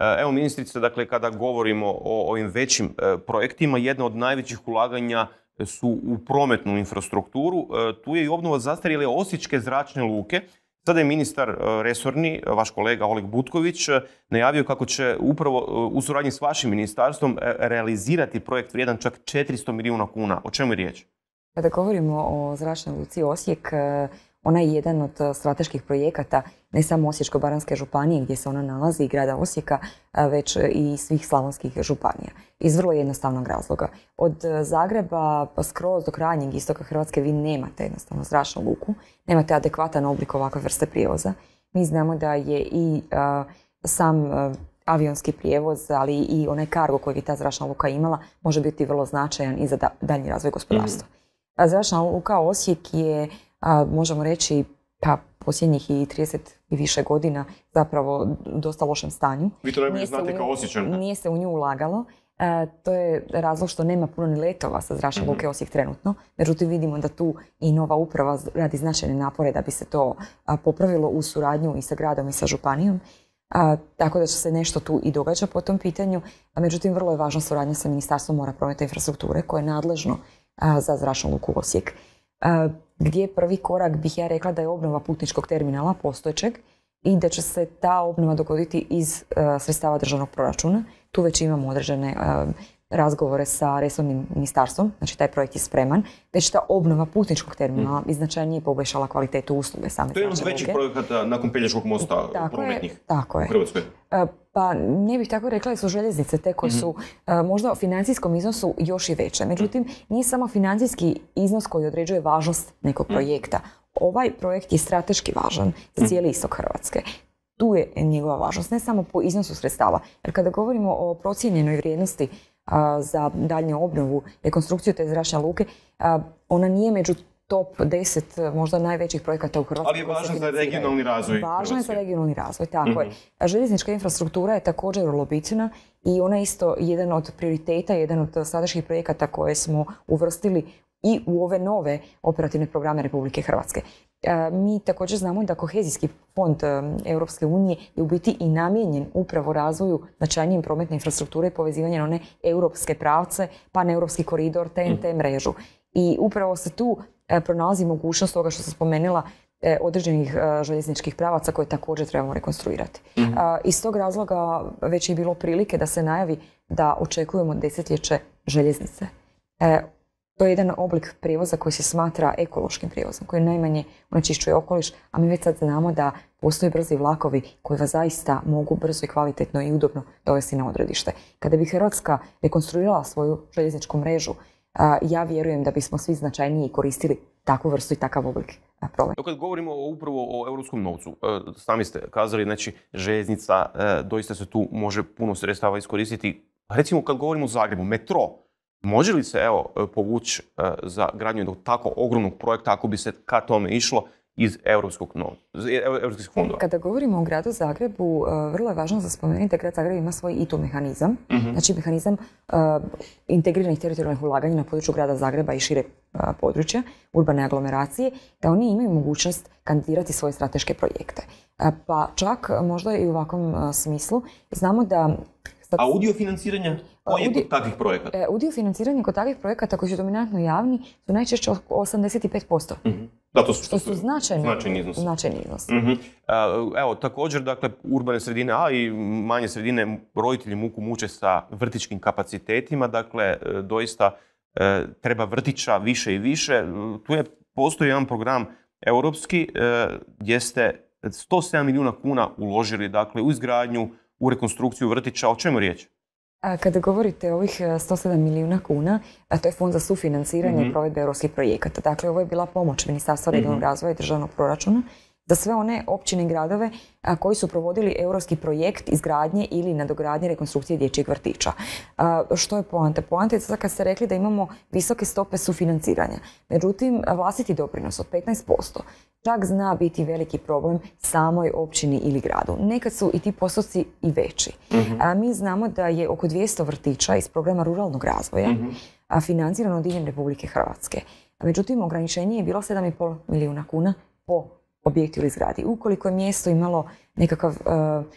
Speaker 1: Evo ministrice, dakle, kada govorimo o ovim većim projektima, jedna od najvećih ulaganja su u prometnu infrastrukturu. Tu je i obnova zastarjele Osječke zračne luke. Sada je ministar resorni, vaš kolega Oleg Butković, najavio kako će upravo u suradnji s vašim ministarstvom realizirati projekt vrijedan čak četiristo milijuna kuna. O čemu je riječ?
Speaker 2: Kada govorimo o zračnoj luci Osijek, ona je jedan od strateških projekata ne samo Osječko-baranjske županije gdje se ona nalazi i grada Osijeka, već i svih slavonskih županija. Iz vrlo jednostavnog razloga. Od Zagreba pa skroz do krajnjeg istoka Hrvatske vi nemate jednostavno zračnu luku, nemate adekvatan oblik ovakve vrste prijevoza. Mi znamo da je i a, sam a, avionski prijevoz, ali i onaj kargo koji bi ta zračna luka imala, može biti vrlo značajan i za da, daljnji razvoj gospodarstva. Mm. Zračna luka Osijek je, a, možemo reći, pa posljednjih i trideset i više godina zapravo u dosta lošem stanju.
Speaker 1: Vi to najbolje znate kao Osječan.
Speaker 2: Nije se u nju ulagalo. E, to je razlog što nema puno ni letova sa zračne luke Osijek trenutno. Međutim, vidimo da tu i nova uprava radi značajne napore da bi se to a, popravilo u suradnju i sa gradom i sa županijom. A, tako da će se nešto tu i događa po tom pitanju. A, međutim, vrlo je važna suradnja sa Ministarstvom mora, prometa i infrastrukture koje je nadležno a, za zračnu luku Osijek. A, gdje je prvi korak, bih ja rekla da je obnova putničkog terminala postojećeg i da će se ta obnova dogoditi iz uh, sredstava državnog proračuna. Tu već imamo određene uh, razgovore sa resornim ministarstvom, znači taj projekt je spreman, već ta obnova putničkog terminala bi značajnije poboljšala kvalitetu usluge same.
Speaker 1: To je jedan od većih projekata nakon Pelješkog mosta
Speaker 2: tako
Speaker 1: prometnih
Speaker 2: je, tako
Speaker 1: u Hrvatskoj.
Speaker 2: Uh, pa ne bih tako rekla da su željeznice te koje su uh, možda u financijskom iznosu još i veće. Međutim, nije samo financijski iznos koji određuje važnost nekog projekta. Ovaj projekt je strateški važan za cijeli istok Hrvatske. Tu je njegova važnost, ne samo po iznosu sredstava. Jer kada govorimo o procijenjenoj vrijednosti a, za daljnju obnovu, rekonstrukciju te zračne luke, a, ona nije među top deset možda najvećih projekata u Hrvatskoj.
Speaker 1: Ali je važna za regionalni razvoj.
Speaker 2: Važna je za regionalni razvoj, tako mm-hmm. je. Željeznička infrastruktura je također vrlo bitna i ona je isto jedan od prioriteta, jedan od strateških projekata koje smo uvrstili i u ove nove operativne programe Republike Hrvatske. E, mi također znamo da kohezijski fond e, Europske unije je u biti i namijenjen upravo razvoju značajnijim prometne infrastrukture i povezivanja na one europske pravce, paneuropski koridor, T N T mrežu. I upravo se tu e, pronalazi mogućnost toga što sam spomenula e, određenih e, željezničkih pravaca koje također trebamo rekonstruirati. Mm-hmm. E, iz tog razloga već je bilo prilike da se najavi da očekujemo desetljeće željeznice. E, To je jedan oblik prijevoza koji se smatra ekološkim prijevozom, koji najmanje onečišćuje okoliš, a mi već sad znamo da postoje brzi vlakovi koji vas zaista mogu brzo i kvalitetno i udobno dovesti na odredište. Kada bi Hrvatska rekonstruirala svoju željezničku mrežu, ja vjerujem da bismo svi značajnije koristili takvu vrstu i takav oblik prometa.
Speaker 1: Kad govorimo upravo o europskom novcu, sami ste kazali, znači željeznica, doista se tu može puno sredstava iskoristiti. Recimo kad govorimo o Zagrebu, metro, može li se evo povući uh, za gradnju jednog tako ogromnog projekta ako bi se ka tome išlo iz europskog europskih fondova?
Speaker 2: Kada govorimo o gradu Zagrebu, uh, vrlo je važno za spomenuti da grad Zagreb ima svoj I T U mehanizam, uh-huh. znači mehanizam uh, integriranih teritorijalnih ulaganja na području grada Zagreba i šire uh, područja, urbane aglomeracije, da oni imaju mogućnost kandidirati svoje strateške projekte. Uh, pa čak možda i u ovakvom uh, smislu znamo da
Speaker 1: A udio financiranja koji je kod takvih projekata?
Speaker 2: E, udio financiranja kod takvih projekata koji su dominantno javni su najčešće osamdeset pet posto.
Speaker 1: Mm-hmm. Da, to su,
Speaker 2: što su značajni,
Speaker 1: značajni iznos.
Speaker 2: Značajni iznos.
Speaker 1: Mm-hmm. Evo, također, dakle, urbane sredine, a i manje sredine, roditelji muku muče sa vrtićkim kapacitetima, dakle, doista e, treba vrtića više i više. Tu je, postoji jedan program europski e, gdje ste sto sedam milijuna kuna uložili, dakle, u izgradnju, u rekonstrukciju vrtića. O čemu je riječ?
Speaker 2: Kada govorite o ovih sto sedam milijuna kuna, to je fond za sufinanciranje mm-hmm. i provedbe europskih projekata. Dakle, ovo je bila pomoć Ministarstva regionalnog mm-hmm. razvoja i državnog proračuna za sve one općine i gradove a, koji su provodili europski projekt izgradnje ili nadogradnje rekonstrukcije dječjih vrtića. A, što je poanta? Poanta je sad kad ste rekli da imamo visoke stope sufinanciranja. Međutim, vlastiti doprinos od petnaest posto čak zna biti veliki problem samoj općini ili gradu. Nekad su i ti postoci i veći. Mm-hmm. A, mi znamo da je oko dvjesto vrtića iz programa ruralnog razvoja mm-hmm. a, financirano diljem Republike Hrvatske. A, međutim, ograničenje je bilo sedam i pol milijuna kuna po objektu ili zgradi. Ukoliko je mjesto imalo nekakav uh,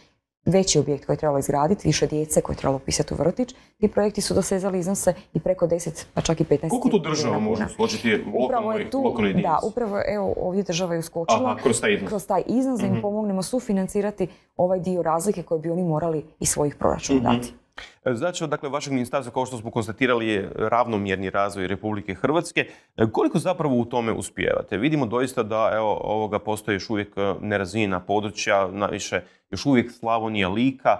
Speaker 2: veći objekt koji je trebalo izgraditi, više djece koje je trebalo upisati u vrtić. Ti projekti su dosezali iznose i preko deset, pa čak i petnaest milijuna kuna.
Speaker 1: Koliko to država može uskočiti lokalnoj jedinici?
Speaker 2: Da, upravo evo, ovdje država je uskočila.
Speaker 1: Aha, kroz taj iznos.
Speaker 2: Kroz taj iznos da im
Speaker 1: mm-hmm.
Speaker 2: pomognemo sufinancirati ovaj dio razlike koje bi oni morali iz svojih proračuna mm-hmm. dati.
Speaker 1: Znači, dakle, vašeg ministarstva, kao što smo konstatirali, je ravnomjerni razvoj Republike Hrvatske. Koliko zapravo u tome uspijevate? Vidimo doista da evo, ovoga postoje još uvijek nerazvijena područja, najviše još uvijek Slavonija, Lika,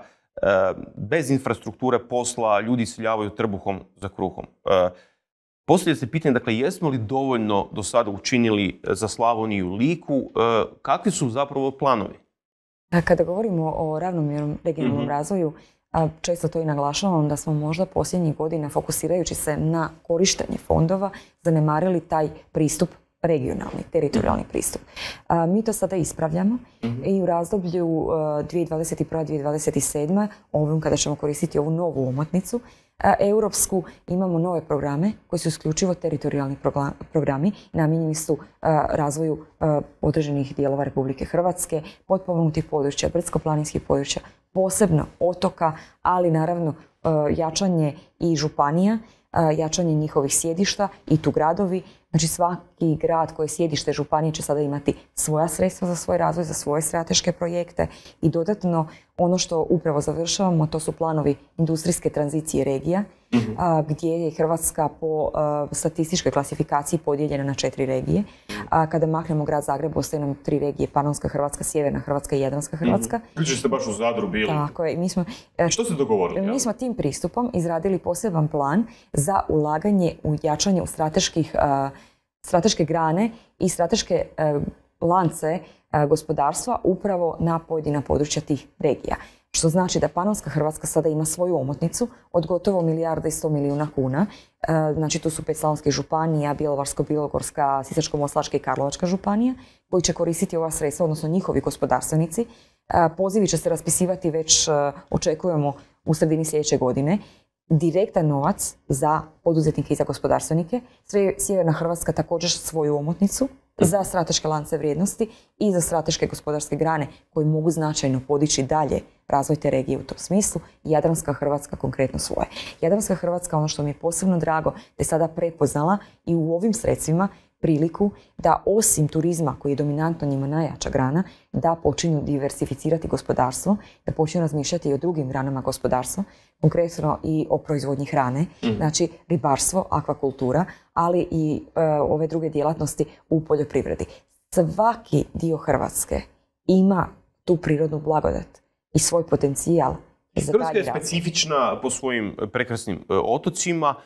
Speaker 1: bez infrastrukture posla, ljudi iseljavaju trbuhom za kruhom. Postavlja se pitanje, dakle, jesmo li dovoljno do sada učinili za Slavoniju i Liku? Kakvi su zapravo planovi?
Speaker 2: Kada govorimo o ravnomjernom regionalnom mm-hmm. razvoju, a često to i naglašavam da smo možda posljednjih godina, fokusirajući se na korištenje fondova, zanemarili taj pristup regionalni, teritorijalni pristup. A, mi to sada ispravljamo mm-hmm. i u razdoblju uh, dvije tisuće dvadeset prva do dvije tisuće dvadeset sedma, ovim kada ćemo koristiti ovu novu omotnicu, a, europsku, imamo nove programe koji su isključivo teritorijalni programi, namijenjeni su a, razvoju a, određenih dijelova Republike Hrvatske, potpomognutih područja, brdsko-planinskih područja, posebno otoka, ali naravno jačanje i županija, jačanje njihovih sjedišta i tu gradovi. Znači svaki grad koji je sjedište županije će sada imati svoja sredstva za svoj razvoj, za svoje strateške projekte i dodatno ono što upravo završavamo, to su planovi industrijske tranzicije regija, mm-hmm. a, gdje je Hrvatska po a, statističkoj klasifikaciji podijeljena na četiri regije. A, kada maknemo grad Zagreb, ostaju nam tri regije, Panonska Hrvatska, Sjeverna Hrvatska i Jadranska Hrvatska.
Speaker 1: Mm-hmm. Ključi ste baš u Zadru bili.
Speaker 2: Tako je. Mi smo, a,
Speaker 1: što ste dogovorili?
Speaker 2: Mi smo tim pristupom izradili poseban plan za ulaganje u jačanje u strateških a, strateške grane i strateške e, lance e, gospodarstva upravo na pojedina područja tih regija. Što znači da Panonska Hrvatska sada ima svoju omotnicu od gotovo milijarda i sto milijuna kuna. E, znači tu su pet slavonskih županija, Bjelovarsko-bilogorska, Sisačko-moslavačka i Karlovačka županija koji će koristiti ova sredstva, odnosno njihovi gospodarstvenici. E, pozivi će se raspisivati već, e, očekujemo, u sredini sljedeće godine. Direktan novac za poduzetnike i za gospodarstvenike. Sjeverna Hrvatska također svoju omotnicu za strateške lance vrijednosti i za strateške gospodarske grane koji mogu značajno podići dalje razvoj te regije u tom smislu. Jadranska Hrvatska konkretno svoje. Jadranska Hrvatska, ono što mi je posebno drago, da je sada prepoznala i u ovim sredstvima priliku da osim turizma koji je dominantno njima najjača grana, da počinju diversificirati gospodarstvo, da počinju razmišljati i o drugim granama gospodarstva, konkretno i o proizvodnji hrane, mm. znači ribarstvo, akvakultura, ali i e, ove druge djelatnosti u poljoprivredi. Svaki dio Hrvatske ima tu prirodnu blagodat i svoj potencijal.
Speaker 1: Hrvatska je specifična po svojim prekrasnim e, otocima.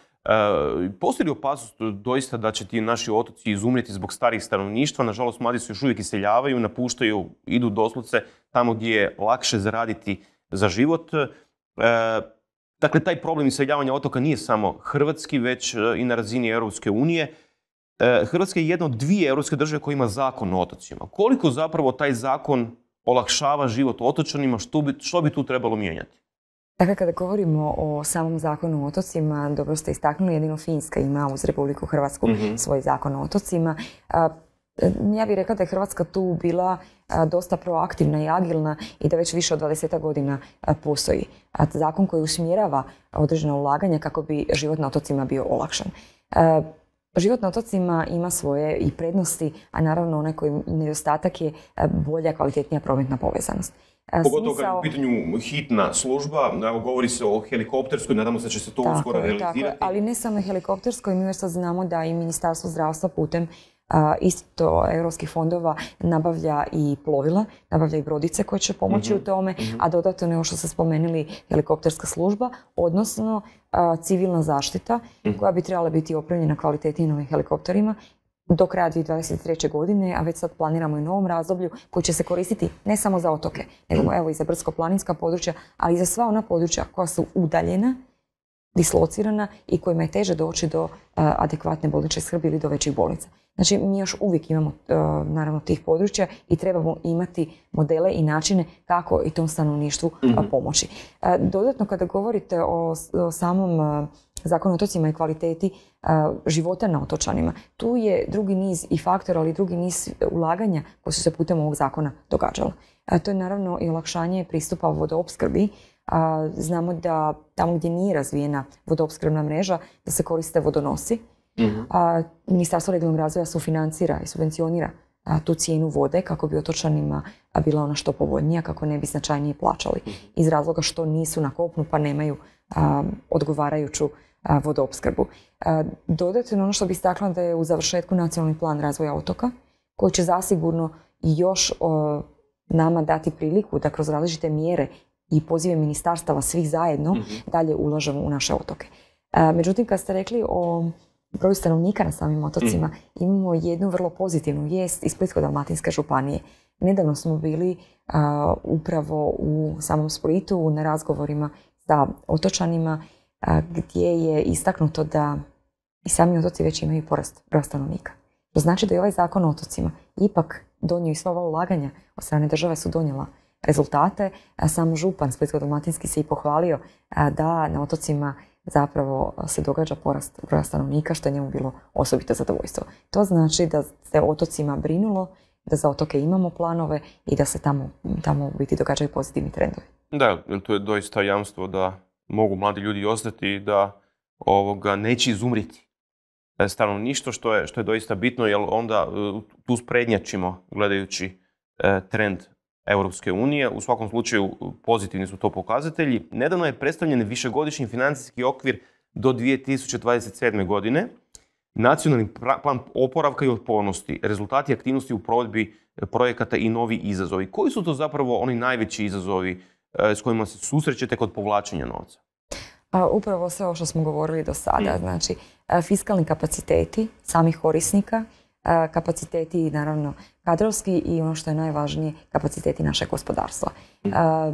Speaker 1: E, postoji li opasnost doista da će ti naši otoci izumrijeti zbog starih stanovništva? Nažalost, mladi se još uvijek iseljavaju, napuštaju, idu doslovce tamo gdje je lakše zaraditi za život. E, dakle, taj problem iseljavanja otoka nije samo hrvatski, već i na razini Europske unije. E, Hrvatska je jedna od dvije europske države koja ima zakon o otocima. Koliko zapravo taj zakon olakšava život otočanima, što bi, što bi tu trebalo mijenjati?
Speaker 2: Dakle, kada govorimo o samom zakonu o otocima, dobro ste istaknuli, jedino Finska ima uz Republiku Hrvatsku mm-hmm. svoj zakon o otocima. Ja bih rekla da je Hrvatska tu bila dosta proaktivna i agilna i da već više od dvadeset godina postoji zakon koji usmjerava određena ulaganja kako bi život na otocima bio olakšan. Život na otocima ima svoje i prednosti, a naravno onaj koji nedostatak je bolja, kvalitetnija prometna povezanost.
Speaker 1: Pogotovo kad je u pitanju hitna služba, evo, govori se o helikopterskoj, nadamo se da će se to
Speaker 2: tako
Speaker 1: uskoro
Speaker 2: je,
Speaker 1: realizirati.
Speaker 2: Tako, ali ne samo helikopterskoj, mi još sad znamo da i Ministarstvo zdravstva putem a, isto europskih fondova nabavlja i plovila, nabavlja i brodice koje će pomoći mm-hmm. u tome, mm-hmm. a dodatno nego što ste spomenuli helikopterska služba, odnosno a, civilna zaštita mm-hmm. koja bi trebala biti opremljena kvalitetnijim novim helikopterima do kraja dvije tisuće dvadeset treće godine, a već sad planiramo i novom razdoblju koji će se koristiti ne samo za otoke, nego evo i za brdsko-planinska područja, ali i za sva ona područja koja su udaljena, dislocirana i kojima je teže doći do uh, adekvatne bolničke skrbi ili do većih bolnica. Znači, mi još uvijek imamo uh, naravno tih područja i trebamo imati modele i načine kako i tom stanovništvu uh, pomoći. Uh, dodatno, kada govorite o, o samom uh, Zakon o otocima i kvaliteti života na otočanima. Tu je drugi niz i faktora, ali drugi niz ulaganja koji su se putem ovog zakona događala. To je naravno i olakšanje pristupa vodoopskrbi. Znamo da tamo gdje nije razvijena vodoopskrbna mreža, da se koriste vodonosi. Mm-hmm. Ministarstvo regionalnog razvoja sufinancira i subvencionira tu cijenu vode kako bi otočanima bila ona što povoljnija, kako ne bi značajnije plaćali. Iz razloga što nisu na kopnu pa nemaju a, odgovarajuću a, vodoopskrbu. A, dodatno ono što bih istakla da je u završetku nacionalni plan razvoja otoka koji će zasigurno još o, nama dati priliku da kroz različite mjere i pozive ministarstava svih zajedno mm-hmm. dalje ulažemo u naše otoke. A, međutim, kad ste rekli o broju stanovnika na samim otocima, mm. imamo jednu vrlo pozitivnu vijest iz Splitsko-dalmatinske županije. Nedavno smo bili a, upravo u samom Splitu na razgovorima sa otočanima a, gdje je istaknuto da i sami otoci već imaju porast broja stanovnika. To znači da je ovaj zakon o otocima ipak donio i sva ova ulaganja od strane države su donijela rezultate. A sam župan Splitsko-dalmatinski se i pohvalio a, da na otocima zapravo se događa porast broja stanovnika, što je njemu bilo osobito zadovoljstvo. To znači da se otocima brinulo, da za otoke imamo planove i da se tamo, tamo u biti događaju pozitivni trendovi.
Speaker 1: Da, to je doista jamstvo da mogu mladi ljudi ostati i da ovoga, neće izumriti stanovništvo, što je, što je doista bitno, jer onda tu sprednjačimo gledajući trend Europske unije. U svakom slučaju pozitivni su to pokazatelji. Nedavno je predstavljen višegodišnji financijski okvir do dvije tisuće dvadeset sedme. godine. Nacionalni plan oporavka i otpornosti, rezultati aktivnosti u provedbi projekata i novi izazovi. Koji su to zapravo oni najveći izazovi s kojima se susrećete kod povlačenja novca?
Speaker 2: A, upravo sve ovo što smo govorili do sada. Mm. Znači, fiskalni kapaciteti samih korisnika, kapaciteti naravno kadrovski i ono što je najvažnije kapaciteti našeg gospodarstva. Mm. A,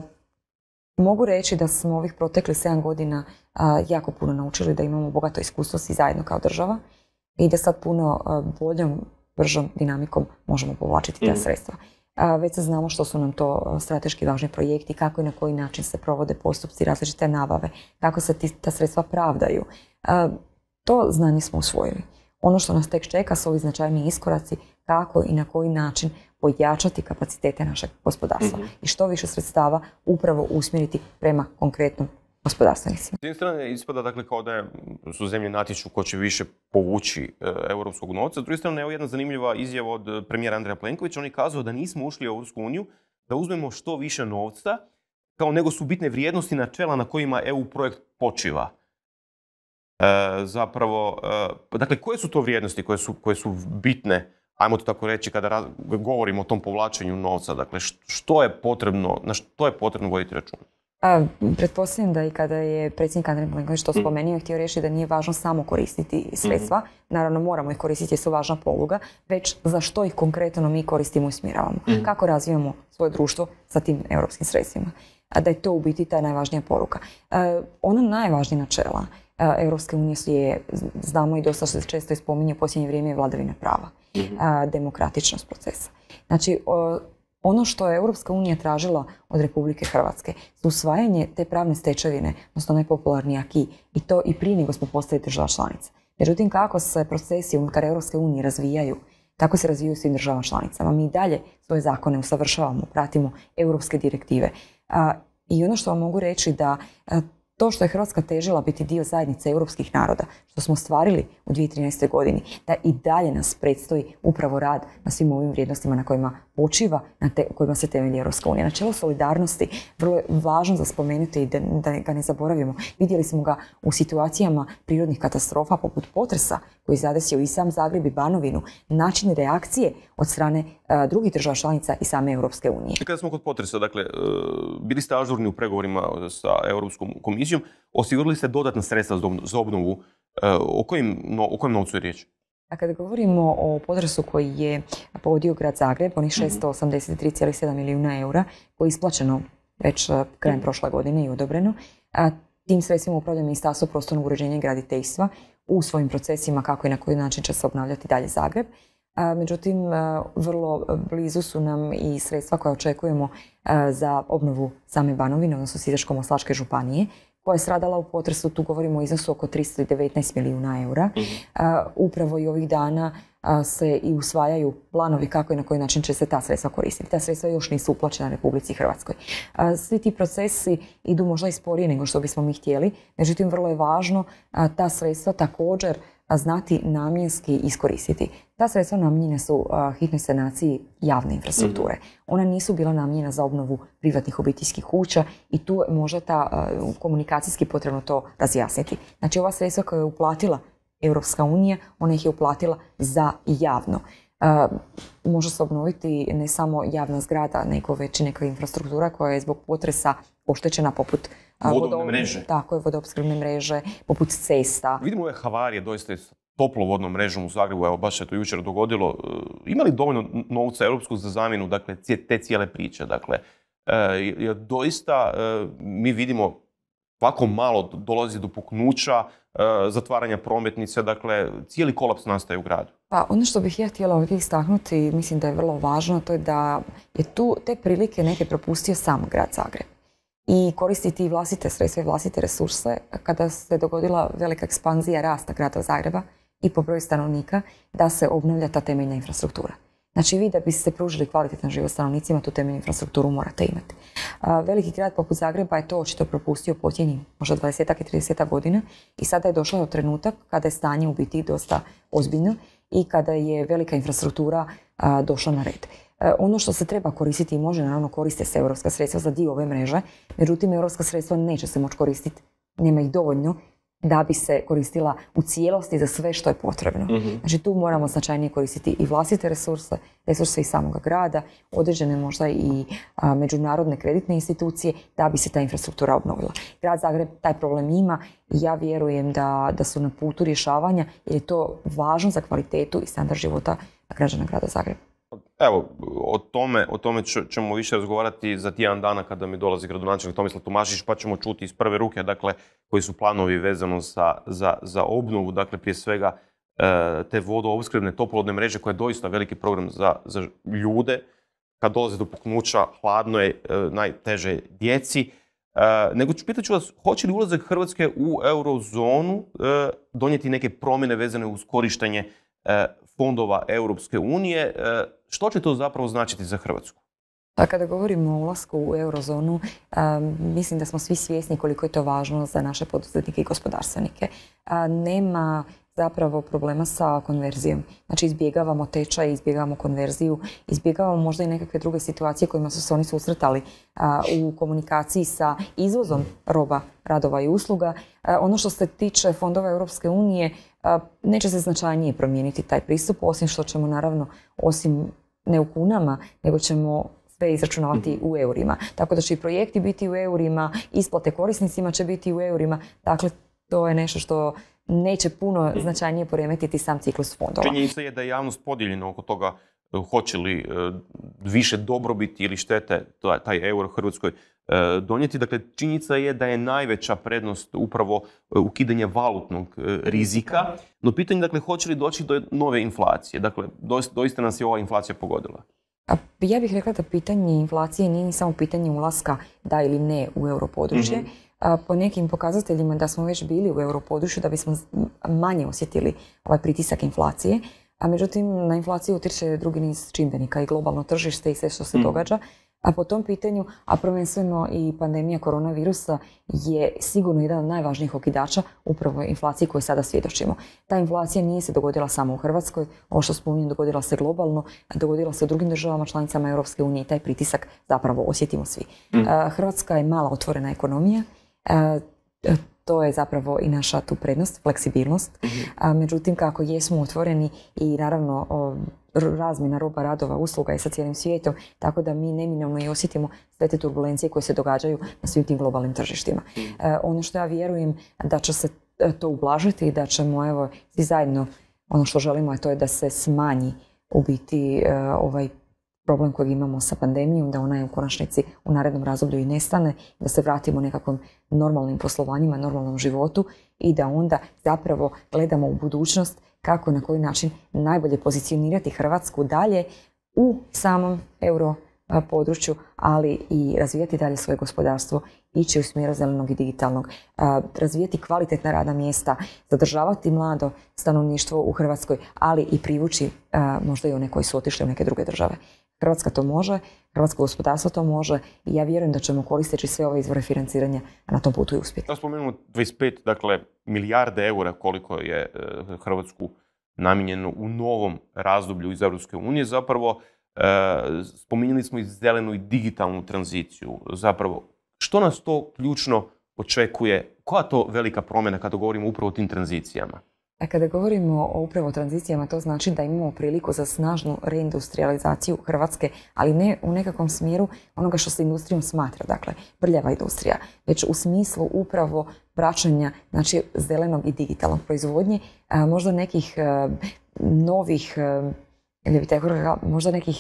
Speaker 2: mogu reći da smo ovih proteklih sedam godina a, jako puno naučili, da imamo bogato iskustvo svi zajedno kao država i da sad puno a, boljom, bržom dinamikom možemo povlačiti mm. ta sredstva. A, već se znamo što su nam to strateški važni projekti, kako i na koji način se provode postupci, različite nabave, kako se ti, ta sredstva pravdaju. A, to znanje smo usvojili. Ono što nas tek čeka su ovi značajni iskoraci, kako i na koji način pojačati kapacitete našeg gospodarstva mm-hmm. i što više sredstava upravo usmjeriti prema konkretnom gospodarstvenicima.
Speaker 1: S jedne strane ispada dakle, kao da je, su zemlje natječu ko će više povući e, europskog novca. S druge strane, evo jedna zanimljiva izjava od premijera Andreja Plenkovića. On je kazao da nismo ušli u Europsku uniju, da uzmemo što više novca, kao nego su bitne vrijednosti načela na kojima E U projekt počiva. E, zapravo, e, dakle, koje su to vrijednosti koje su, koje su bitne, ajmo to tako reći, kada raz, govorimo o tom povlačenju novca, dakle, što je potrebno, na što je potrebno voditi račun?
Speaker 2: A, pretpostavljam da i kada je predsjednik Andrej Plenković to spomenuo, htio reći da nije važno samo koristiti sredstva, mm-hmm. naravno moramo ih koristiti jer su važna poluga, već za što ih konkretno mi koristimo i usmjeravamo. Mm-hmm. Kako razvijamo svoje društvo sa tim europskim sredstvima. A da je to u biti ta najvažnija poruka. A, ona najvažnija načela Europske unije je, znamo i dosta se često i spominje u posljednje vrijeme, je vladavina prava, mm-hmm. a, demokratičnost procesa. Znači, o, ono što je Europska unija tražila od Republike Hrvatske su usvajanje te pravne stečevine, odnosno najpopularniji aki, i to i prije nego smo postali država članica. Međutim, kako se procesi unutar Europske unije razvijaju, tako se razvijaju svim državama članicama. Mi dalje svoje zakone usavršavamo, pratimo europske direktive. A, I ono što vam mogu reći da a, to što je Hrvatska težila biti dio zajednice europskih naroda, što smo ostvarili u dvije tisuće trinaestoj. godini, da i dalje nas predstoji upravo rad na svim ovim vrijednostima na kojima počiva, na te, kojima se temelji Europska unija. Načelo solidarnosti vrlo je važno za spomenuti i da, da ga ne zaboravimo. Vidjeli smo ga u situacijama prirodnih katastrofa poput potresa koji zadesio i sam Zagreb i Banovinu, način reakcije od strane uh, drugih država članica i same Europske unije.
Speaker 1: Kada smo kod potresa, dakle, uh, bili ste ažurni u pregovorima sa Europskom komisijom, osigurali ste dodatna sredstva za obnovu. Uh, o, kojim, no, o kojem novcu je riječ?
Speaker 2: A kada govorimo o potresu koji je pogodio grad Zagreb, onih šesto osamdeset tri zarez sedam milijuna eura, koji je isplaćeno već uh, krajem prošle godine i odobreno, uh, tim sredstvima upravlja Ministarstvo prostornog uređenja i graditeljstva u svojim procesima kako i na koji način će se obnavljati dalje Zagreb. Međutim, vrlo blizu su nam i sredstva koja očekujemo za obnovu same Banovine, odnosno Sisačko-moslavačke županije, koja je stradala u potresu, tu govorimo o iznosu oko tristo devetnaest milijuna eura. Mm-hmm. Upravo i ovih dana se i usvajaju planovi kako i na koji način će se ta sredstva koristiti. Ta sredstva još nisu uplaćena Republici Hrvatskoj. Svi ti procesi idu možda i sporije nego što bismo mi htjeli, međutim vrlo je važno ta sredstva također znati namjenski iskoristiti. Ta sredstva namijenjena su hitnoj sanaciji javne infrastrukture. Mm-hmm. Ona nisu bila namijenjena za obnovu privatnih obiteljskih kuća i tu je možda ta komunikacijski potrebno to razjasniti. Znači ova sredstva koja je uplatila Europska unija, ona ih je uplatila za javno. Uh, može se obnoviti ne samo javna zgrada, nego već i neka infrastruktura koja je zbog potresa oštećena poput uh,
Speaker 1: vodovne mreže.
Speaker 2: Tako je, vodoopskrbne mreže, poput cesta.
Speaker 1: Vidimo ove havarije doista s toplovodnom mrežom u Zagrebu, evo baš se to jučer dogodilo. Uh, ima li dovoljno novca europskog za zamjenu, dakle, te cijele priče? Dakle, uh, jer doista uh, mi vidimo ovako malo dolazi do puknuća, zatvaranja prometnice, dakle, cijeli kolaps nastaje u gradu.
Speaker 2: Pa ono što bih ja htjela ovdje istaknuti, mislim da je vrlo važno, to je da je tu te prilike neke propustio sam grad Zagreb. I koristiti vlastite sredstva i vlastite resurse kada se dogodila velika ekspanzija rasta grada Zagreba i po broju stanovnika, da se obnavlja ta temeljna infrastruktura. Znači vi da biste pružili kvalitetan život stanovnicima, tu temeljnu infrastrukturu morate imati. A, veliki grad poput Zagreba je to očito propustio posljednjih možda dvadesetak i tridesetak godina i sada je došlo do trenutak kada je stanje u biti dosta ozbiljno i kada je velika infrastruktura a, došla na red. A, ono što se treba koristiti i može, naravno koriste se europska sredstva za dio ove mreže, međutim europska sredstva neće se moći koristiti, nema ih dovoljno da bi se koristila u cijelosti za sve što je potrebno. Mm-hmm. Znači tu moramo značajnije koristiti i vlastite resurse, resurse i samoga grada, određene možda i a, međunarodne kreditne institucije da bi se ta infrastruktura obnovila. Grad Zagreb taj problem ima i ja vjerujem da, da su na putu rješavanja jer je to važno za kvalitetu i standard života građana grada Zagreba.
Speaker 1: Evo, o tome, o tome ćemo više razgovarati za tjedan dana kada mi dolazi gradonačelnik Tomislav Tomašić, pa ćemo čuti iz prve ruke, dakle, koji su planovi vezano za, za, za obnovu, dakle, prije svega e, te vodoopskrbne toplovodne mreže, koja je doista veliki program za, za ljude. Kad dolazi do puknuća, hladno je, e, najteže djeci. E, nego ću pitat ću vas, hoće li ulazak Hrvatske u eurozonu e, donijeti neke promjene vezane uz korištenje e, fondova Europske unije? Što će to zapravo značiti za Hrvatsku?
Speaker 2: Pa kada govorimo o ulasku u eurozonu, um, mislim da smo svi svjesni koliko je to važno za naše poduzetnike i gospodarstvenike. Uh, nema zapravo problema sa konverzijom. Znači izbjegavamo tečaj, izbjegavamo konverziju, izbjegavamo možda i nekakve druge situacije kojima su se oni susretali uh, u komunikaciji sa izvozom roba, radova i usluga. Uh, ono što se tiče fondova Europske unije, uh, neće se značajnije promijeniti taj pristup, osim što ćemo naravno, osim ne u kunama, nego ćemo sve izračunavati u eurima. Tako da će i projekti biti u eurima, isplate korisnicima će biti u eurima. Dakle, to je nešto što neće puno značajnije poremetiti sam ciklus fondova.
Speaker 1: Činjenica je da je javnost podijeljena oko toga hoće li više dobrobiti ili štete taj euro Hrvatskoj donijeti. Dakle, činjenica je da je najveća prednost upravo ukidanje valutnog rizika. No pitanje, dakle, hoće li doći do nove inflacije? Dakle, doista nas je ova inflacija pogodila.
Speaker 2: Ja bih rekla da pitanje inflacije nije samo pitanje ulaska da ili ne u europodručje. Mm-hmm. Po nekim pokazateljima da smo već bili u europodručju, da bismo manje osjetili ovaj pritisak inflacije. A međutim, na inflaciju utječe drugi niz čimbenika i globalno tržište i sve što se mm-hmm. događa. A po tom pitanju, a prvenstveno i pandemija koronavirusa je sigurno jedan od najvažnijih okidača upravo inflacije koju sada svjedočimo. Ta inflacija nije se dogodila samo u Hrvatskoj, ovo što spominjem dogodila se globalno, dogodila se u drugim državama članicama Europske unije i taj pritisak zapravo osjetimo svi. Mm. Hrvatska je mala otvorena ekonomija, to je zapravo i naša tu prednost, fleksibilnost. Mm-hmm. Međutim, kako jesmo otvoreni i naravno razmjena roba, radova, usluga je sa cijelim svijetom, tako da mi neminovno i osjetimo sve te turbulencije koje se događaju na svim tim globalnim tržištima. Mm. E, ono što ja vjerujem da će se to ublažiti i da ćemo evo svi zajedno, ono što želimo je to je da se smanji u biti e, ovaj problem kojeg imamo sa pandemijom, da ona je u konačnici u narednom razdoblju i nestane, da se vratimo nekakvom normalnim poslovanjima, normalnom životu i da onda zapravo gledamo u budućnost kako na koji način najbolje pozicionirati Hrvatsku dalje u samom euro području, ali i razvijati dalje svoje gospodarstvo, ići u smjeru zelenog i digitalnog, razvijati kvalitetna radna mjesta, zadržavati mlado stanovništvo u Hrvatskoj, ali i privući možda i one koji su otišli u neke druge države. Hrvatska to može, hrvatsko gospodarstvo to može i ja vjerujem da ćemo koristeći sve ove izvore financiranja na tom putu i uspjeti.
Speaker 1: Da spomenemo dvadeset pet dakle, milijarde eura koliko je Hrvatsku namijenjeno u novom razdoblju iz Europske unije. Zapravo, spominjali smo i zelenu i digitalnu tranziciju. Zapravo, što nas to ključno očekuje? Koja to velika promjena kada govorimo upravo o tim tranzicijama?
Speaker 2: A kada govorimo o upravo tranzicijama, to znači da imamo priliku za snažnu reindustrializaciju Hrvatske, ali ne u nekakvom smjeru onoga što se industrijom smatra, dakle, prljava industrija, već u smislu upravo praćenja, znači, zelenog i digitalnog proizvodnje, a, možda nekih a, novih, a, ili bi tako rekla, možda nekih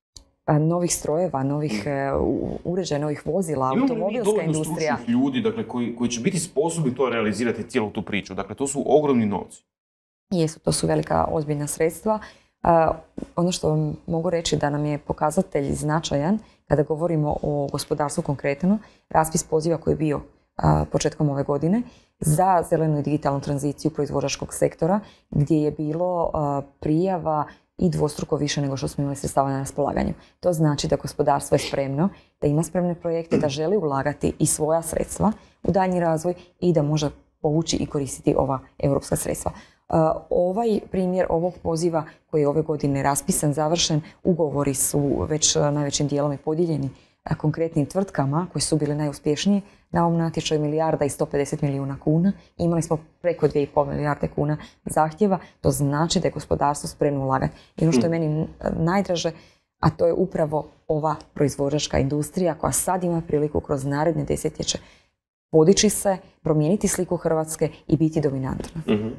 Speaker 2: a, novih strojeva, novih a, uređaja, novih vozila, automobilska industrija.
Speaker 1: Imamo stručnih ljudi, dakle, koji, koji će biti sposobni to realizirati, cijelu tu priču. Dakle, to su ogromni novci.
Speaker 2: Jesu, to su velika ozbiljna sredstva. Uh, ono što mogu reći da nam je pokazatelj značajan kada govorimo o gospodarstvu konkretno, raspis poziva koji je bio uh, početkom ove godine za zelenu i digitalnu tranziciju proizvođačkog sektora, gdje je bilo uh, prijava i dvostruko više nego što smo imali sredstava na raspolaganju. To znači da gospodarstvo je spremno, da ima spremne projekte, da želi ulagati i svoja sredstva u daljnji razvoj i da može povući i koristiti ova europska sredstva. Uh, ovaj primjer ovog poziva koji je ove godine raspisan, završen, ugovori su već uh, najvećim dijelom i podijeljeni uh, konkretnim tvrtkama koji su bile najuspješnije na ovom natječaju, milijarda i sto pedeset milijuna kuna. Imali smo preko dvije i pol milijarde kuna zahtjeva. To znači da je gospodarstvo spremno ulagati. I ono što je meni najdraže, a to je upravo ova proizvođačka industrija koja sad ima priliku kroz naredne desetljeće podići se, promijeniti sliku Hrvatske i biti dominantna.
Speaker 1: Mm-hmm.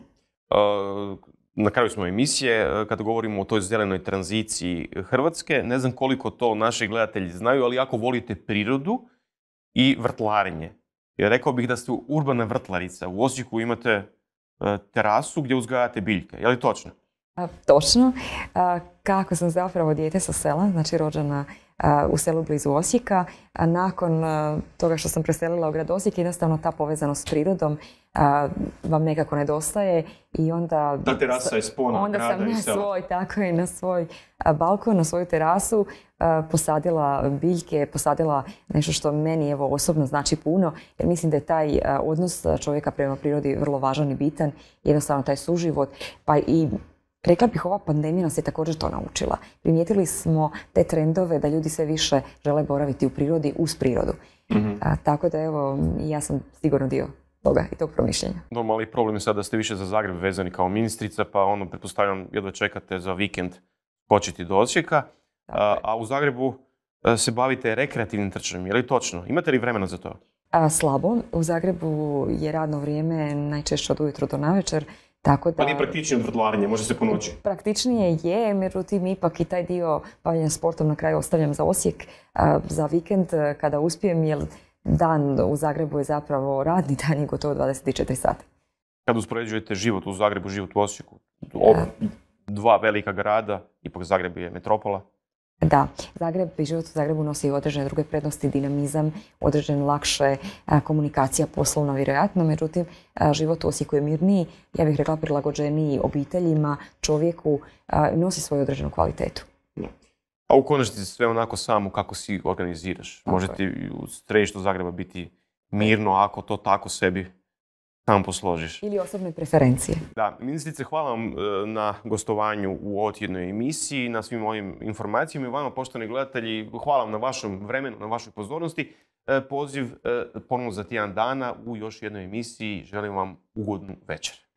Speaker 1: Na kraju smo emisije, kada govorimo o toj zelenoj tranziciji Hrvatske, ne znam koliko to naši gledatelji znaju, ali ako volite prirodu i vrtlarenje. Jer rekao bih da ste urbana vrtlarica. U Osijeku imate terasu gdje uzgajate biljke. Je li točno?
Speaker 2: A, točno. A, kako sam zapravo dijete sa sela, znači rođena a, u selu blizu Osijeka, a nakon a, toga što sam preselila u grad Osijek, jednostavno ta povezanost s prirodom a, vam nekako nedostaje i onda...
Speaker 1: Ta terasa je spona
Speaker 2: onda
Speaker 1: grada
Speaker 2: sam
Speaker 1: i
Speaker 2: na
Speaker 1: sela.
Speaker 2: svoj, tako je, na svoj a, balkon, na svoju terasu a, posadila biljke, posadila nešto što meni evo osobno znači puno, jer mislim da je taj a, odnos čovjeka prema prirodi vrlo važan i bitan, jednostavno taj suživot, pa i rekla bih, ova pandemija nas je također to naučila. Primijetili smo te trendove da ljudi sve više žele boraviti u prirodi uz prirodu. Mm-hmm. A, tako da evo, ja sam sigurno dio toga i tog promišljenja.
Speaker 1: No, mali problem je sad da ste više za Zagreb vezani kao ministrica, pa ono, pretpostavljam, jedva čekate za vikend početi do Osijeka. A, a u Zagrebu a, se bavite rekreativnim trčanjem. Je li točno? Imate li vremena za to?
Speaker 2: A, slabo. U Zagrebu je radno vrijeme najčešće od ujutro do navečer. Tako da,
Speaker 1: pa nije praktičnije od vrtlarenja, može se po noći.
Speaker 2: Praktičnije je, međutim ipak i taj dio bavljenja sportom na kraju ostavljam za Osijek, a, za vikend kada uspijem, jer dan u Zagrebu je zapravo radni dan i gotovo dvadeset četiri sata.
Speaker 1: Kad uspoređujete život u Zagrebu, život u Osijeku, ob, dva velika grada, ipak Zagreb je metropola.
Speaker 2: Da, Zagreb i život u Zagrebu nosi određene druge prednosti, dinamizam, određen lakše a, komunikacija poslovna vjerojatno, međutim a, život u Osijeku je mirniji, ja bih rekla prilagođeniji obiteljima, čovjeku, a, nosi svoju određenu kvalitetu.
Speaker 1: A u konačnici sve onako samo kako si organiziraš.
Speaker 2: Tako
Speaker 1: Možete
Speaker 2: je.
Speaker 1: u središtu Zagreba biti mirno ako to tako sebi sam posložiš.
Speaker 2: Ili osobne preferencije.
Speaker 1: Da, ministrice, hvala vam e, na gostovanju u ovoj tjednoj emisiji, na svim ovim informacijama i vama, poštovani gledatelji, hvala vam na vašem vremenu, na vašoj pozornosti. E, poziv e, ponovno za tjedan dana u još jednoj emisiji. Želim vam ugodnu večer.